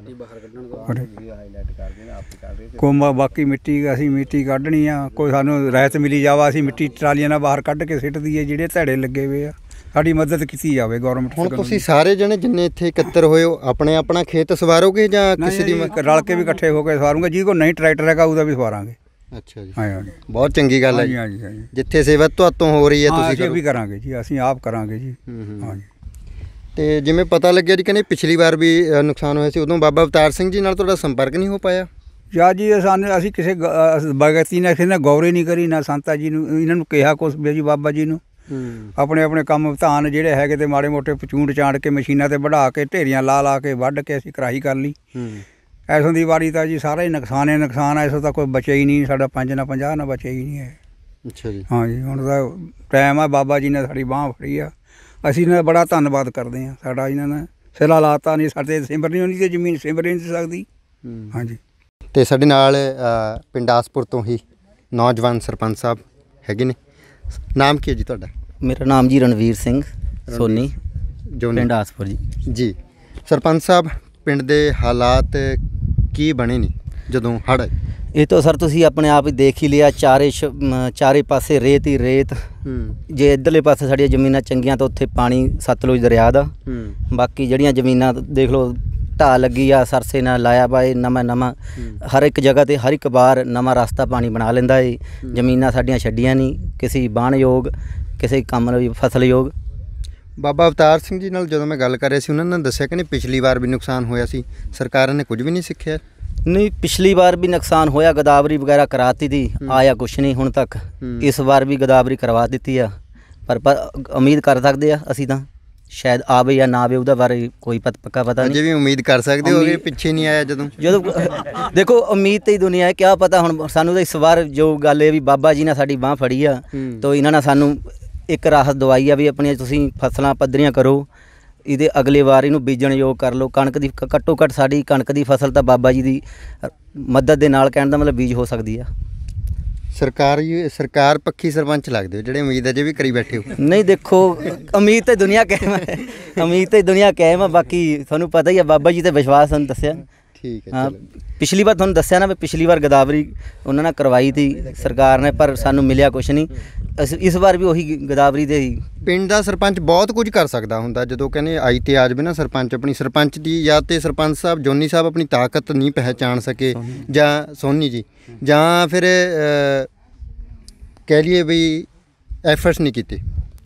ਕੋਮਾ ਬਾਕੀ ਮਿੱਟੀ ਅਸੀਂ ਮਿੱਟੀ ਕੱਢਣੀ ਆ, ਕੋਈ ਸਾਨੂੰ ਰਹਿਤ ਮਿਲੀ ਜਾਵਾ ਅਸੀਂ ਮਿੱਟੀ ਟਰਾਲੀਆਂ ਨਾਲ ਬਾਹਰ ਕੱਢ ਕੇ ਸਿੱਟ ਦਈਏ। ਜਿਹੜੇ ਧੜੇ ਲੱਗੇ ਹੋਏ ਆ ਸਾਡੀ ਮਦਦ ਕੀਤੀ ਜਾਵੇ ਗੌਰਮੈਂਟ। ਹੁਣ ਤੁਸੀਂ ਸਾਰੇ ਜਣੇ ਜਿੰਨੇ ਇੱਥੇ ਇਕੱਤਰ ਹੋਏ ਹੋ ਆਪਣੇ ਆਪਣਾ ਖੇਤ ਸਵਾਰੋਗੇ ਜਾਂ ਕਿਸੇ ਦੀ? ਰਲ ਕੇ ਵੀ ਇਕੱਠੇ ਹੋ ਕੇ ਸਵਾਰੂਗੇ, ਜਿਹਦੇ ਕੋਲ ਨਹੀਂ ਟਰੈਕਟਰ ਹੈਗਾ ਉਹਦਾ ਵੀ ਸਵਾਰਾਂਗੇ। ਅੱਛਾ ਜੀ। ਹਾਂ ਹਾਂਜੀ ਬਹੁਤ ਚੰਗੀ ਗੱਲ ਹੈ ਹਾਂਜੀ ਜੀ। ਹਾਂਜੀ ਹਾਂਜੀ ਜਿੱਥੇ ਸੇਵਾ ਤੁਹਾਤੋਂ ਹੋ ਰਹੀ ਹੈ ਹਾਂ, ਤੁਸੀਂ ਅਸੀਂ ਕਰੋ। ਵੀ ਕਰਾਂਗੇ ਜੀ, ਅਸੀਂ ਆਪ ਕਰਾਂਗੇ ਜੀ। ਹੂੰ ਹੂੰ। ਹਾਂਜੀ। ਤੇ ਜਿਵੇਂ ਪਤਾ ਲੱਗਿਆ ਜੀ ਕਹਿੰਦੇ ਪਿਛਲੀ ਵਾਰ ਵੀ ਅ, ਨੁਕਸਾਨ ਹੋਇਆ ਸੀ, ਉਦੋਂ ਬਾਬਾ ਅਵਤਾਰ ਸਿੰਘ ਜੀ ਨਾਲ ਤੁਹਾਡਾ ਸੰਪਰਕ ਨਹੀਂ ਹੋ ਪਾਇਆ? ਜਾਂ ਜੀ ਸਾਨੂੰ ਅਸੀਂ ਕਿਸੇ ਬਗਤੀ ਨੇ ਕਿਸੇ ਨੇ ਗੌਰ ਹੀ ਨਹੀਂ ਕਰੀ, ਨਾ ਸੰਤਾ ਜੀ ਨੂੰ ਇਹਨਾਂ ਨੂੰ ਕਿਹਾ ਕੁਛ ਵੀ ਜੀ ਬਾਬਾ ਜੀ ਨੂੰ ਆਪਣੇ ਆਪਣੇ ਕੰਮ ਧਾਨ ਜਿਹੜੇ ਹੈਗੇ ਤੇ ਮਾੜੇ ਮੋਟੇ ਪਚੂੰਡ ਚਾਂੜ ਕੇ ਮਸ਼ੀਨਾਂ ਤੇ ਵਢਾ ਕੇ ਢੇਰੀਆਂ ਲਾ ਲਾ ਕੇ ਵੱਢ ਕੇ ਅਸੀਂ ਕਰਾਹੀ ਕਰ ਲਈ। ਐਸੋਂ ਦੀ ਵਾਰੀ ਤਾਂ ਜੀ ਸਾਰਾ ਹੀ ਨੁਕਸਾਨ ਹੈ ਨੁਕਸਾਨ, ਐਸੋਂ ਤਾਂ ਕੋਈ ਬਚਿਆ ਹੀ ਨਹੀਂ, ਸਾਡਾ ਪੰਜ ਨਾ ਪੰਜਾਹ ਨਾ ਬਚਿਆ ਹੀ ਨਹੀਂ ਹੈ। ਅੱਛਾ ਜੀ। ਹਾਂਜੀ ਹੁਣ ਤਾਂ ਟਾਈਮ ਆ, ਬਾਬਾ ਜੀ ਨੇ ਸਾਡੀ ਬਾਂਹ ਫੜੀ ਆ, ਅਸੀਂ ਇਹਨਾਂ ਦਾ ਬੜਾ ਧੰਨਵਾਦ ਕਰਦੇ ਹਾਂ। ਸਾਡਾ ਇਹਨਾਂ ਨੇ ਸਿਰਾ ਲਾਤਾ, ਨਹੀਂ ਸਾਡੇ ਸਿਮਰ ਨਹੀਂ ਹੋਣੀ ਤੇ ਜ਼ਮੀਨ ਸਿਮਰ ਨਹੀਂ ਸਕਦੀ। ਹਾਂਜੀ। ਤੇ ਸਾਡੇ ਨਾਲ ਅ, ਪਿੰਡ ਆਸਪੁਰ ਤੋਂ ਹੀ ਨੌਜਵਾਨ ਸਰਪੰਚ ਸਾਹਿਬ ਹੈਗੇ ਨੇ। ਨਾਮ ਕੀ ਹੈ ਜੀ ਤੁਹਾਡਾ? ਮੇਰਾ ਨਾਮ ਜੀ ਰਣਵੀਰ ਸਿੰਘ ਸੋਨੀ, ਜੋ ਪਿੰਡ ਆਸਪੁਰ ਜੀ। ਜੀ। ਸਰਪੰਚ ਸਾਹਿਬ ਪਿੰਡ ਦੇ ਹਾਲਾਤ ਕੀ ਬਣੇ ਨੇ ਜਦੋਂ ਹੜ੍ਹ ਆਏ? ਇਹ ਤਾਂ ਸਰ ਤੁਸੀਂ ਆਪਣੇ ਆਪ ਹੀ ਦੇਖ ਹੀ ਲਿਆ, ਚਾਰੇ ਸ਼ ਮ- ਚਾਰੇ ਪਾਸੇ ਰੇਤ ਹੀ ਰੇਤ। ਜੇ ਇੱਧਰਲੇ ਪਾਸੇ ਸਾਡੀਆਂ ਜ਼ਮੀਨਾਂ ਚੰਗੀਆਂ ਤਾਂ ਉੱਥੇ ਪਾਣੀ ਸਤਲੁਜ ਦਰਿਆ ਦਾ, ਬਾਕੀ ਜਿਹੜੀਆਂ ਜ਼ਮੀਨਾਂ ਦੇਖ ਲਓ ਢਾਹ ਲੱਗੀ ਆ, ਸਰਸੇ ਨਾਲ ਲਾਇਆ ਵਾ ਇਹ ਨਵਾਂ ਨਵਾਂ ਹਰ ਇੱਕ ਜਗ੍ਹਾ 'ਤੇ ਹਰ ਇੱਕ ਵਾਰ ਨਵਾਂ ਰਸਤਾ ਪਾਣੀ ਬਣਾ ਲੈਂਦਾ ਏ। ਜ਼ਮੀਨਾਂ ਸਾਡੀਆਂ ਛੱਡੀਆਂ ਨਹੀਂ ਕਿਸੇ ਬਾਣਯੋਗ, ਕਿਸੇ ਕੰਮ ਲਈ ਫਸਲਯੋਗ। ਬਾਬਾ ਅਵਤਾਰ ਸਿੰਘ ਜੀ ਨਾਲ ਜਦੋਂ ਮੈਂ ਗੱਲ ਕਰ ਰਿਹਾ ਸੀ ਉਹਨਾਂ ਨੇ ਦੱਸਿਆ ਕਿ ਨਹੀਂ ਪਿਛਲੀ ਵਾਰ ਵੀ ਨੁਕਸਾਨ ਹੋਇਆ ਸੀ, ਸਰਕਾਰਾਂ ਨੇ ਕੁਝ ਵੀ ਨਹੀਂ ਸਿੱਖਿਆ। ਨਹੀਂ, ਪਿਛਲੀ ਵਾਰ ਵੀ ਨੁਕਸਾਨ ਹੋਇਆ, ਗਦਾਵਰੀ ਵਗੈਰਾ ਕਰਾਤੀ ਤੀ, ਆਇਆ ਕੁਛ ਨਹੀਂ ਹੁਣ ਤੱਕ। ਇਸ ਵਾਰ ਵੀ ਗਦਾਵਰੀ ਕਰਵਾ ਦਿੱਤੀ ਆ, ਪਰ ਪਰ ਉਮੀਦ ਕਰ ਸਕਦੇ ਆ ਅਸੀਂ ਤਾਂ ਸ਼ਾਇਦ ਆਵੇ ਜਾਂ ਨਾ ਆਵੇ, ਉਹਦਾ ਬਾਰੇ ਕੋਈ ਪਤ ਪੱਕਾ ਪਤਾ ਅਜੇ ਨਹੀਂ। ਵੀ ਉਮੀਦ ਕਰ ਸਕਦੇ ਹੋ ਕਿ ਪਿੱਛੇ ਨਹੀਂ ਆਇਆ ਜਦੋਂ ਜਦੋਂ ਦੇਖੋ ਉਮੀਦ ਤੇ ਹੀ ਦੁਨੀਆ ਹੈ, ਕਿਆ ਪਤਾ ਹੁਣ ਸਾਨੂੰ ਤਾਂ ਇਸ ਵਾਰ ਜੋ ਗੱਲ ਹੈ ਵੀ ਬਾਬਾ ਜੀ ਨੇ ਸਾਡੀ ਬਾਂਹ ਫੜੀ ਆ, ਤਾਂ ਇਹਨਾਂ ਨੇ ਸਾਨੂੰ ਇੱਕ ਰਾਹਤ ਦਵਾਈ ਆ ਵੀ ਆਪਣੀਆਂ ਤੁਸੀਂ ਫਸਲਾਂ ਪੱਧਰੀਆਂ ਕਰੋ, ਇਹਦੇ ਅਗਲੇ ਵਾਰ ਇਹਨੂੰ ਬੀਜਣ ਯੋਗ ਕਰ ਲਓ। ਕਣਕ ਦੀ ਘੱਟੋ ਘੱਟ ਸਾਡੀ ਕਣਕ ਦੀ ਫਸਲ ਤਾਂ ਬਾਬਾ ਜੀ ਦੀ ਮਦਦ ਦੇ ਨਾਲ ਕਹਿਣ ਦਾ ਮਤਲਬ ਬੀਜ ਹੋ ਸਕਦੀ ਆ। ਸਰਕਾਰ ਸਰਕਾਰ ਪੱਖੀ ਸਰਪੰਚ ਲੱਗਦੇ ਹੋ ਜਿਹੜੇ ਉਮੀਦ ਅਜੇ ਵੀ ਕਰੀ ਬੈਠੇ ਹੋ। ਨਹੀਂ ਦੇਖੋ, ਉਮੀਦ ਤੇ ਦੁਨੀਆ ਕਾਇਮ ਹੈ, ਉਮੀਦ ਤੇ ਦੁਨੀਆ ਕਾਇਮ ਆ, ਬਾਕੀ ਤੁਹਾਨੂੰ ਪਤਾ ਹੀ ਆ ਬਾਬਾ ਜੀ ਤੇ ਵਿਸ਼ਵਾਸ ਤੁਹਾਨੂੰ ਦੱਸਿਆ। ਠੀਕ ਹੈ, ਹਾਂ, ਚਲੋ ਪਿਛਲੀ ਵਾਰ ਤੁਹਾਨੂੰ ਦੱਸਿਆ ਨਾ ਵੀ ਪਿਛਲੀ ਵਾਰ ਗਦਾਵਰੀ ਉਹਨਾਂ ਨੇ ਕਰਵਾਈ ਤੀ ਸਰਕਾਰ ਨੇ, ਪਰ ਸਾਨੂੰ ਮਿਲਿਆ ਕੁਛ ਨਹੀਂ। ਅਸੀਂ ਇਸ ਵਾਰ ਵੀ ਉਹੀ ਗਦਾਵਰੀ ਦੇ ਹੀ। ਪਿੰਡ ਦਾ ਸਰਪੰਚ ਬਹੁਤ ਕੁਝ ਕਰ ਸਕਦਾ ਹੁੰਦਾ, ਜਦੋਂ ਕਹਿੰਦੇ ਆਈ ਤੇ ਆ ਜਾਵੇ ਨਾ ਸਰਪੰਚ ਆਪਣੀ ਸਰਪੰਚ ਦੀ ਜਾਂ ਤੇ ਸਰਪੰਚ ਸਾਹਿਬ ਜੋਨੀ ਸਾਹਿਬ ਆਪਣੀ ਤਾਕਤ ਨਹੀਂ ਪਹਿਚਾਣ ਸਕੇ, ਜਾਂ ਸੋਨੀ ਜੀ, ਜਾਂ ਫਿਰ ਕਹਿ ਲਈਏ ਵੀ ਐਫਰਟਸ ਨਹੀਂ ਕੀਤੇ।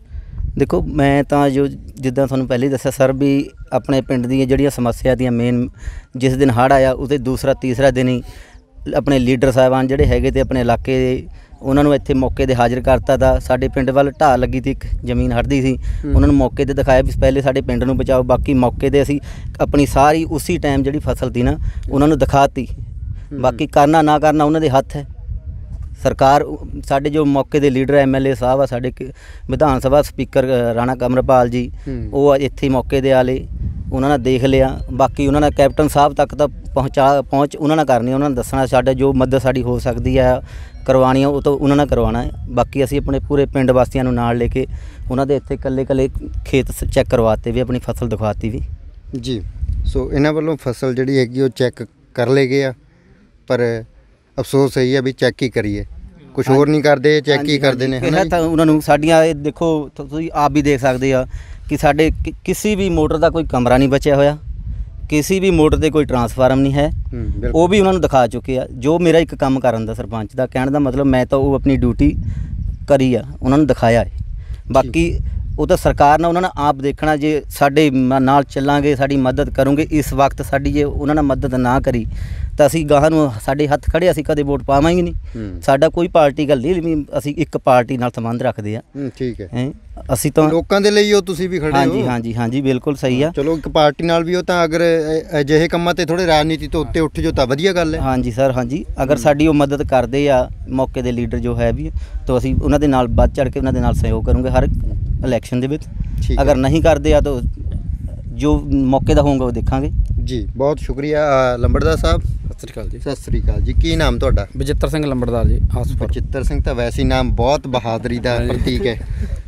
ਦੇਖੋ ਮੈਂ ਤਾਂ ਜੋ ਜਿੱਦਾਂ ਤੁਹਾਨੂੰ ਪਹਿਲੇ ਦੱਸਿਆ ਸਰ ਵੀ ਆਪਣੇ ਪਿੰਡ ਦੀਆਂ ਜਿਹੜੀਆਂ ਸਮੱਸਿਆ ਦੀਆਂ ਮੇਨ, ਜਿਸ ਦਿਨ ਹੜ੍ਹ ਆਇਆ ਉਹਦੇ ਦੂਸਰਾ ਤੀਸਰਾ ਦਿਨ ਹੀ ਆਪਣੇ ਲੀਡਰ ਸਾਹਿਬਾਨ ਜਿਹੜੇ ਹੈਗੇ ਤੇ ਆਪਣੇ ਇਲਾਕੇ ਦੇ, ਉਹਨਾਂ ਨੂੰ ਇੱਥੇ ਮੌਕੇ 'ਤੇ ਹਾਜ਼ਰ ਕਰਤਾ ਤਾ। ਸਾਡੇ ਪਿੰਡ ਵੱਲ ਢਾਹ ਲੱਗੀ ਤੀ, ਇੱਕ ਜ਼ਮੀਨ ਹੜਦੀ ਸੀ, ਉਹਨਾਂ ਨੂੰ ਮੌਕੇ 'ਤੇ ਦਿਖਾਇਆ ਵੀ ਪਹਿਲੇ ਸਾਡੇ ਪਿੰਡ ਨੂੰ ਬਚਾਓ। ਬਾਕੀ ਮੌਕੇ 'ਤੇ ਅਸੀਂ ਆਪਣੀ ਸਾਰੀ ਉਸੀ ਟਾਈਮ ਜਿਹੜੀ ਫਸਲ ਤੀ ਨਾ ਉਹਨਾਂ ਨੂੰ ਦਿਖਾਤੀ, ਬਾਕੀ ਕਰਨਾ ਨਾ ਕਰਨਾ ਉਹਨਾਂ ਦੇ ਹੱਥ ਹੈ। ਸਰਕਾਰ ਸਾਡੇ ਜੋ ਮੌਕੇ ਦੇ ਲੀਡਰ ਐਮ ਐਲ ਏ ਸਾਹਿਬ ਆ, ਸਾਡੇ ਵਿਧਾਨ ਸਭਾ ਸਪੀਕਰ ਰਾਣਾ ਕਮਰਪਾਲ ਜੀ, ਉਹ ਇੱਥੇ ਮੌਕੇ 'ਤੇ ਆਲੇ, ਉਹਨਾਂ ਨੇ ਦੇਖ ਲਿਆ। ਬਾਕੀ ਉਹਨਾਂ ਨੇ ਕੈਪਟਨ ਸਾਹਿਬ ਤੱਕ ਤਾਂ ਪਹੁੰਚਾ ਪਹੁੰਚ ਉਹਨਾਂ ਨੇ ਕਰਨੀ, ਉਹਨਾਂ ਨੇ ਦੱਸਣਾ ਸਾਡਾ ਜੋ ਮਦਦ ਸਾਡੀ ਹੋ ਸਕਦੀ ਹੈ ਕਰਵਾਉਣੀ ਆ, ਉਹ ਤਾਂ ਉਹਨਾਂ ਨੇ ਕਰਵਾਉਣਾ ਹੈ। ਬਾਕੀ ਅਸੀਂ ਆਪਣੇ ਪੂਰੇ ਪਿੰਡ ਵਾਸੀਆਂ ਨੂੰ ਨਾਲ ਲੈ ਕੇ ਉਹਨਾਂ ਦੇ ਇੱਥੇ ਇਕੱਲੇ ਇਕੱਲੇ ਖੇਤ ਚੈੱਕ ਕਰਵਾਤੇ ਵੀ, ਆਪਣੀ ਫਸਲ ਦਿਖਵਾਤੀ ਵੀ ਜੀ। ਸੋ ਇਹਨਾਂ ਵੱਲੋਂ ਫਸਲ ਜਿਹੜੀ ਹੈਗੀ ਉਹ ਚੈੱਕ ਕਰ ਲਏ ਗਏ ਆ, ਪਰ ਅਫਸੋਸ ਇਹੀ ਆ ਵੀ ਚੈੱਕ ਹੀ ਕਰੀਏ, ਕੁਝ ਹੋਰ ਨਹੀਂ ਕਰਦੇ, ਚੈੱਕ ਹੀ ਕਰਦੇ ਨੇ। ਕਿਹਾ ਤਾਂ ਉਹਨਾਂ ਨੂੰ ਸਾਡੀਆਂ ਇਹ ਦੇਖੋ ਤੁਸੀਂ ਆਪ ਵੀ ਦੇਖ ਸਕਦੇ ਆ ਕਿ ਸਾਡੇ ਕਿਸੇ ਵੀ ਮੋਟਰ ਦਾ ਕੋਈ ਕਮਰਾ ਨਹੀਂ ਬਚਿਆ ਹੋਇਆ, ਕਿਸੇ ਵੀ ਮੋਟਰ 'ਤੇ ਕੋਈ ਟਰਾਂਸਫਾਰਮ ਨਹੀਂ ਹੈ, ਉਹ ਵੀ ਉਹਨਾਂ ਨੂੰ ਦਿਖਾ ਚੁੱਕੇ ਆ। ਜੋ ਮੇਰਾ ਇੱਕ ਕੰਮ ਕਰਨ ਦਾ ਸਰਪੰਚ ਦਾ ਕਹਿਣ ਦਾ ਮਤਲਬ, ਮੈਂ ਤਾਂ ਉਹ ਆਪਣੀ ਡਿਊਟੀ ਕਰੀ ਆ, ਉਹਨਾਂ ਨੂੰ ਦਿਖਾਇਆ ਹੈ। ਬਾਕੀ ਉਹ ਤਾਂ ਸਰਕਾਰ ਨਾਲ ਉਹਨਾਂ ਨੇ ਆਪ ਦੇਖਣਾ, ਜੇ ਸਾਡੇ ਨਾਲ ਚੱਲਾਂਗੇ, ਸਾਡੀ ਮਦਦ ਕਰੋਗੇ। ਇਸ ਵਕਤ ਸਾਡੀ ਜੇ ਉਹਨਾਂ ਨੇ ਮਦਦ ਨਾ ਕਰੀ ਤਾਂ ਅਸੀਂ ਗਾਹਾਂ ਨੂੰ ਸਾਡੇ ਹੱਥ ਖੜੇ, ਅਸੀਂ ਕਦੇ ਵੋਟ ਪਾਵਾਂਗੇ ਨਹੀਂ। ਸਾਡਾ ਕੋਈ ਪਾਰਟੀ ਗੱਲ ਨਹੀਂ, ਅਸੀਂ ਇੱਕ ਪਾਰਟੀ ਨਾਲ ਸੰਬੰਧ ਰੱਖਦੇ ਆ। ਠੀਕ ਹੈ, ਅਸੀਂ ਤਾਂ ਲੋਕਾਂ ਦੇ ਲਈ ਹੋ, ਤੁਸੀਂ ਵੀ ਖੜੇ ਹੋ। ਹਾਂਜੀ ਹਾਂਜੀ ਹਾਂਜੀ ਬਿਲਕੁਲ ਸਹੀ ਆ। ਚਲੋ ਇੱਕ ਪਾਰਟੀ ਨਾਲ ਵੀ ਹੋ ਤਾਂ ਅਗਰ ਅਜਿਹੇ ਕੰਮਾਂ ਤੇ ਥੋੜੇ ਰਾਜਨੀਤੀ ਤੋਂ ਉੱਤੇ ਉੱਠ ਜੋ ਤਾਂ ਵਧੀਆ ਗੱਲ ਹੈ। ਹਾਂਜੀ ਸਰ, ਹਾਂਜੀ ਅਗਰ ਸਾਡੀ ਉਹ ਮਦਦ ਕਰਦੇ ਆ ਮੌਕੇ ਦੇ ਲੀਡਰ ਜੋ ਹੈ ਵੀ, ਤਾਂ ਅਸੀਂ ਉਹਨਾਂ ਦੇ ਨਾਲ ਵੱਧ ਚੜ੍ਹ ਕੇ ਉਹਨਾਂ ਦੇ ਨਾਲ ਸਹਿਯੋਗ ਕਰੂੰਗੇ ਹਰ ਇਲੈਕਸ਼ਨ ਦੇ ਵਿੱਚ। ਅਗਰ ਨਹੀਂ ਕਰਦੇ ਆ ਤਾਂ ਜੋ ਮੌਕੇ ਦਾ ਹੋਊਗਾ ਉਹ ਦੇਖਾਂਗੇ ਜੀ। ਬਹੁਤ ਸ਼ੁਕਰੀਆ ਲੰਬੜਦਾਰ ਸਾਹਿਬ। ਸਤਿ ਸ੍ਰੀ ਅਕਾਲ ਜੀ। ਸਤਿ ਸ੍ਰੀ ਅਕਾਲ ਜੀ। ਕੀ ਨਾਮ ਤੁਹਾਡਾ? ਬਚਿੱਤਰ ਸਿੰਘ ਲੰਬੜਦਾਰ ਜੀ, ਆਸਪੁਰ। ਬਚਿੱਤਰ ਸਿੰਘ ਤਾਂ ਵੈਸੇ ਹੀ ਨਾਮ ਬਹੁਤ ਬਹਾਦਰੀ ਦਾ ਪ੍ਰਤੀਕ ਹੈ।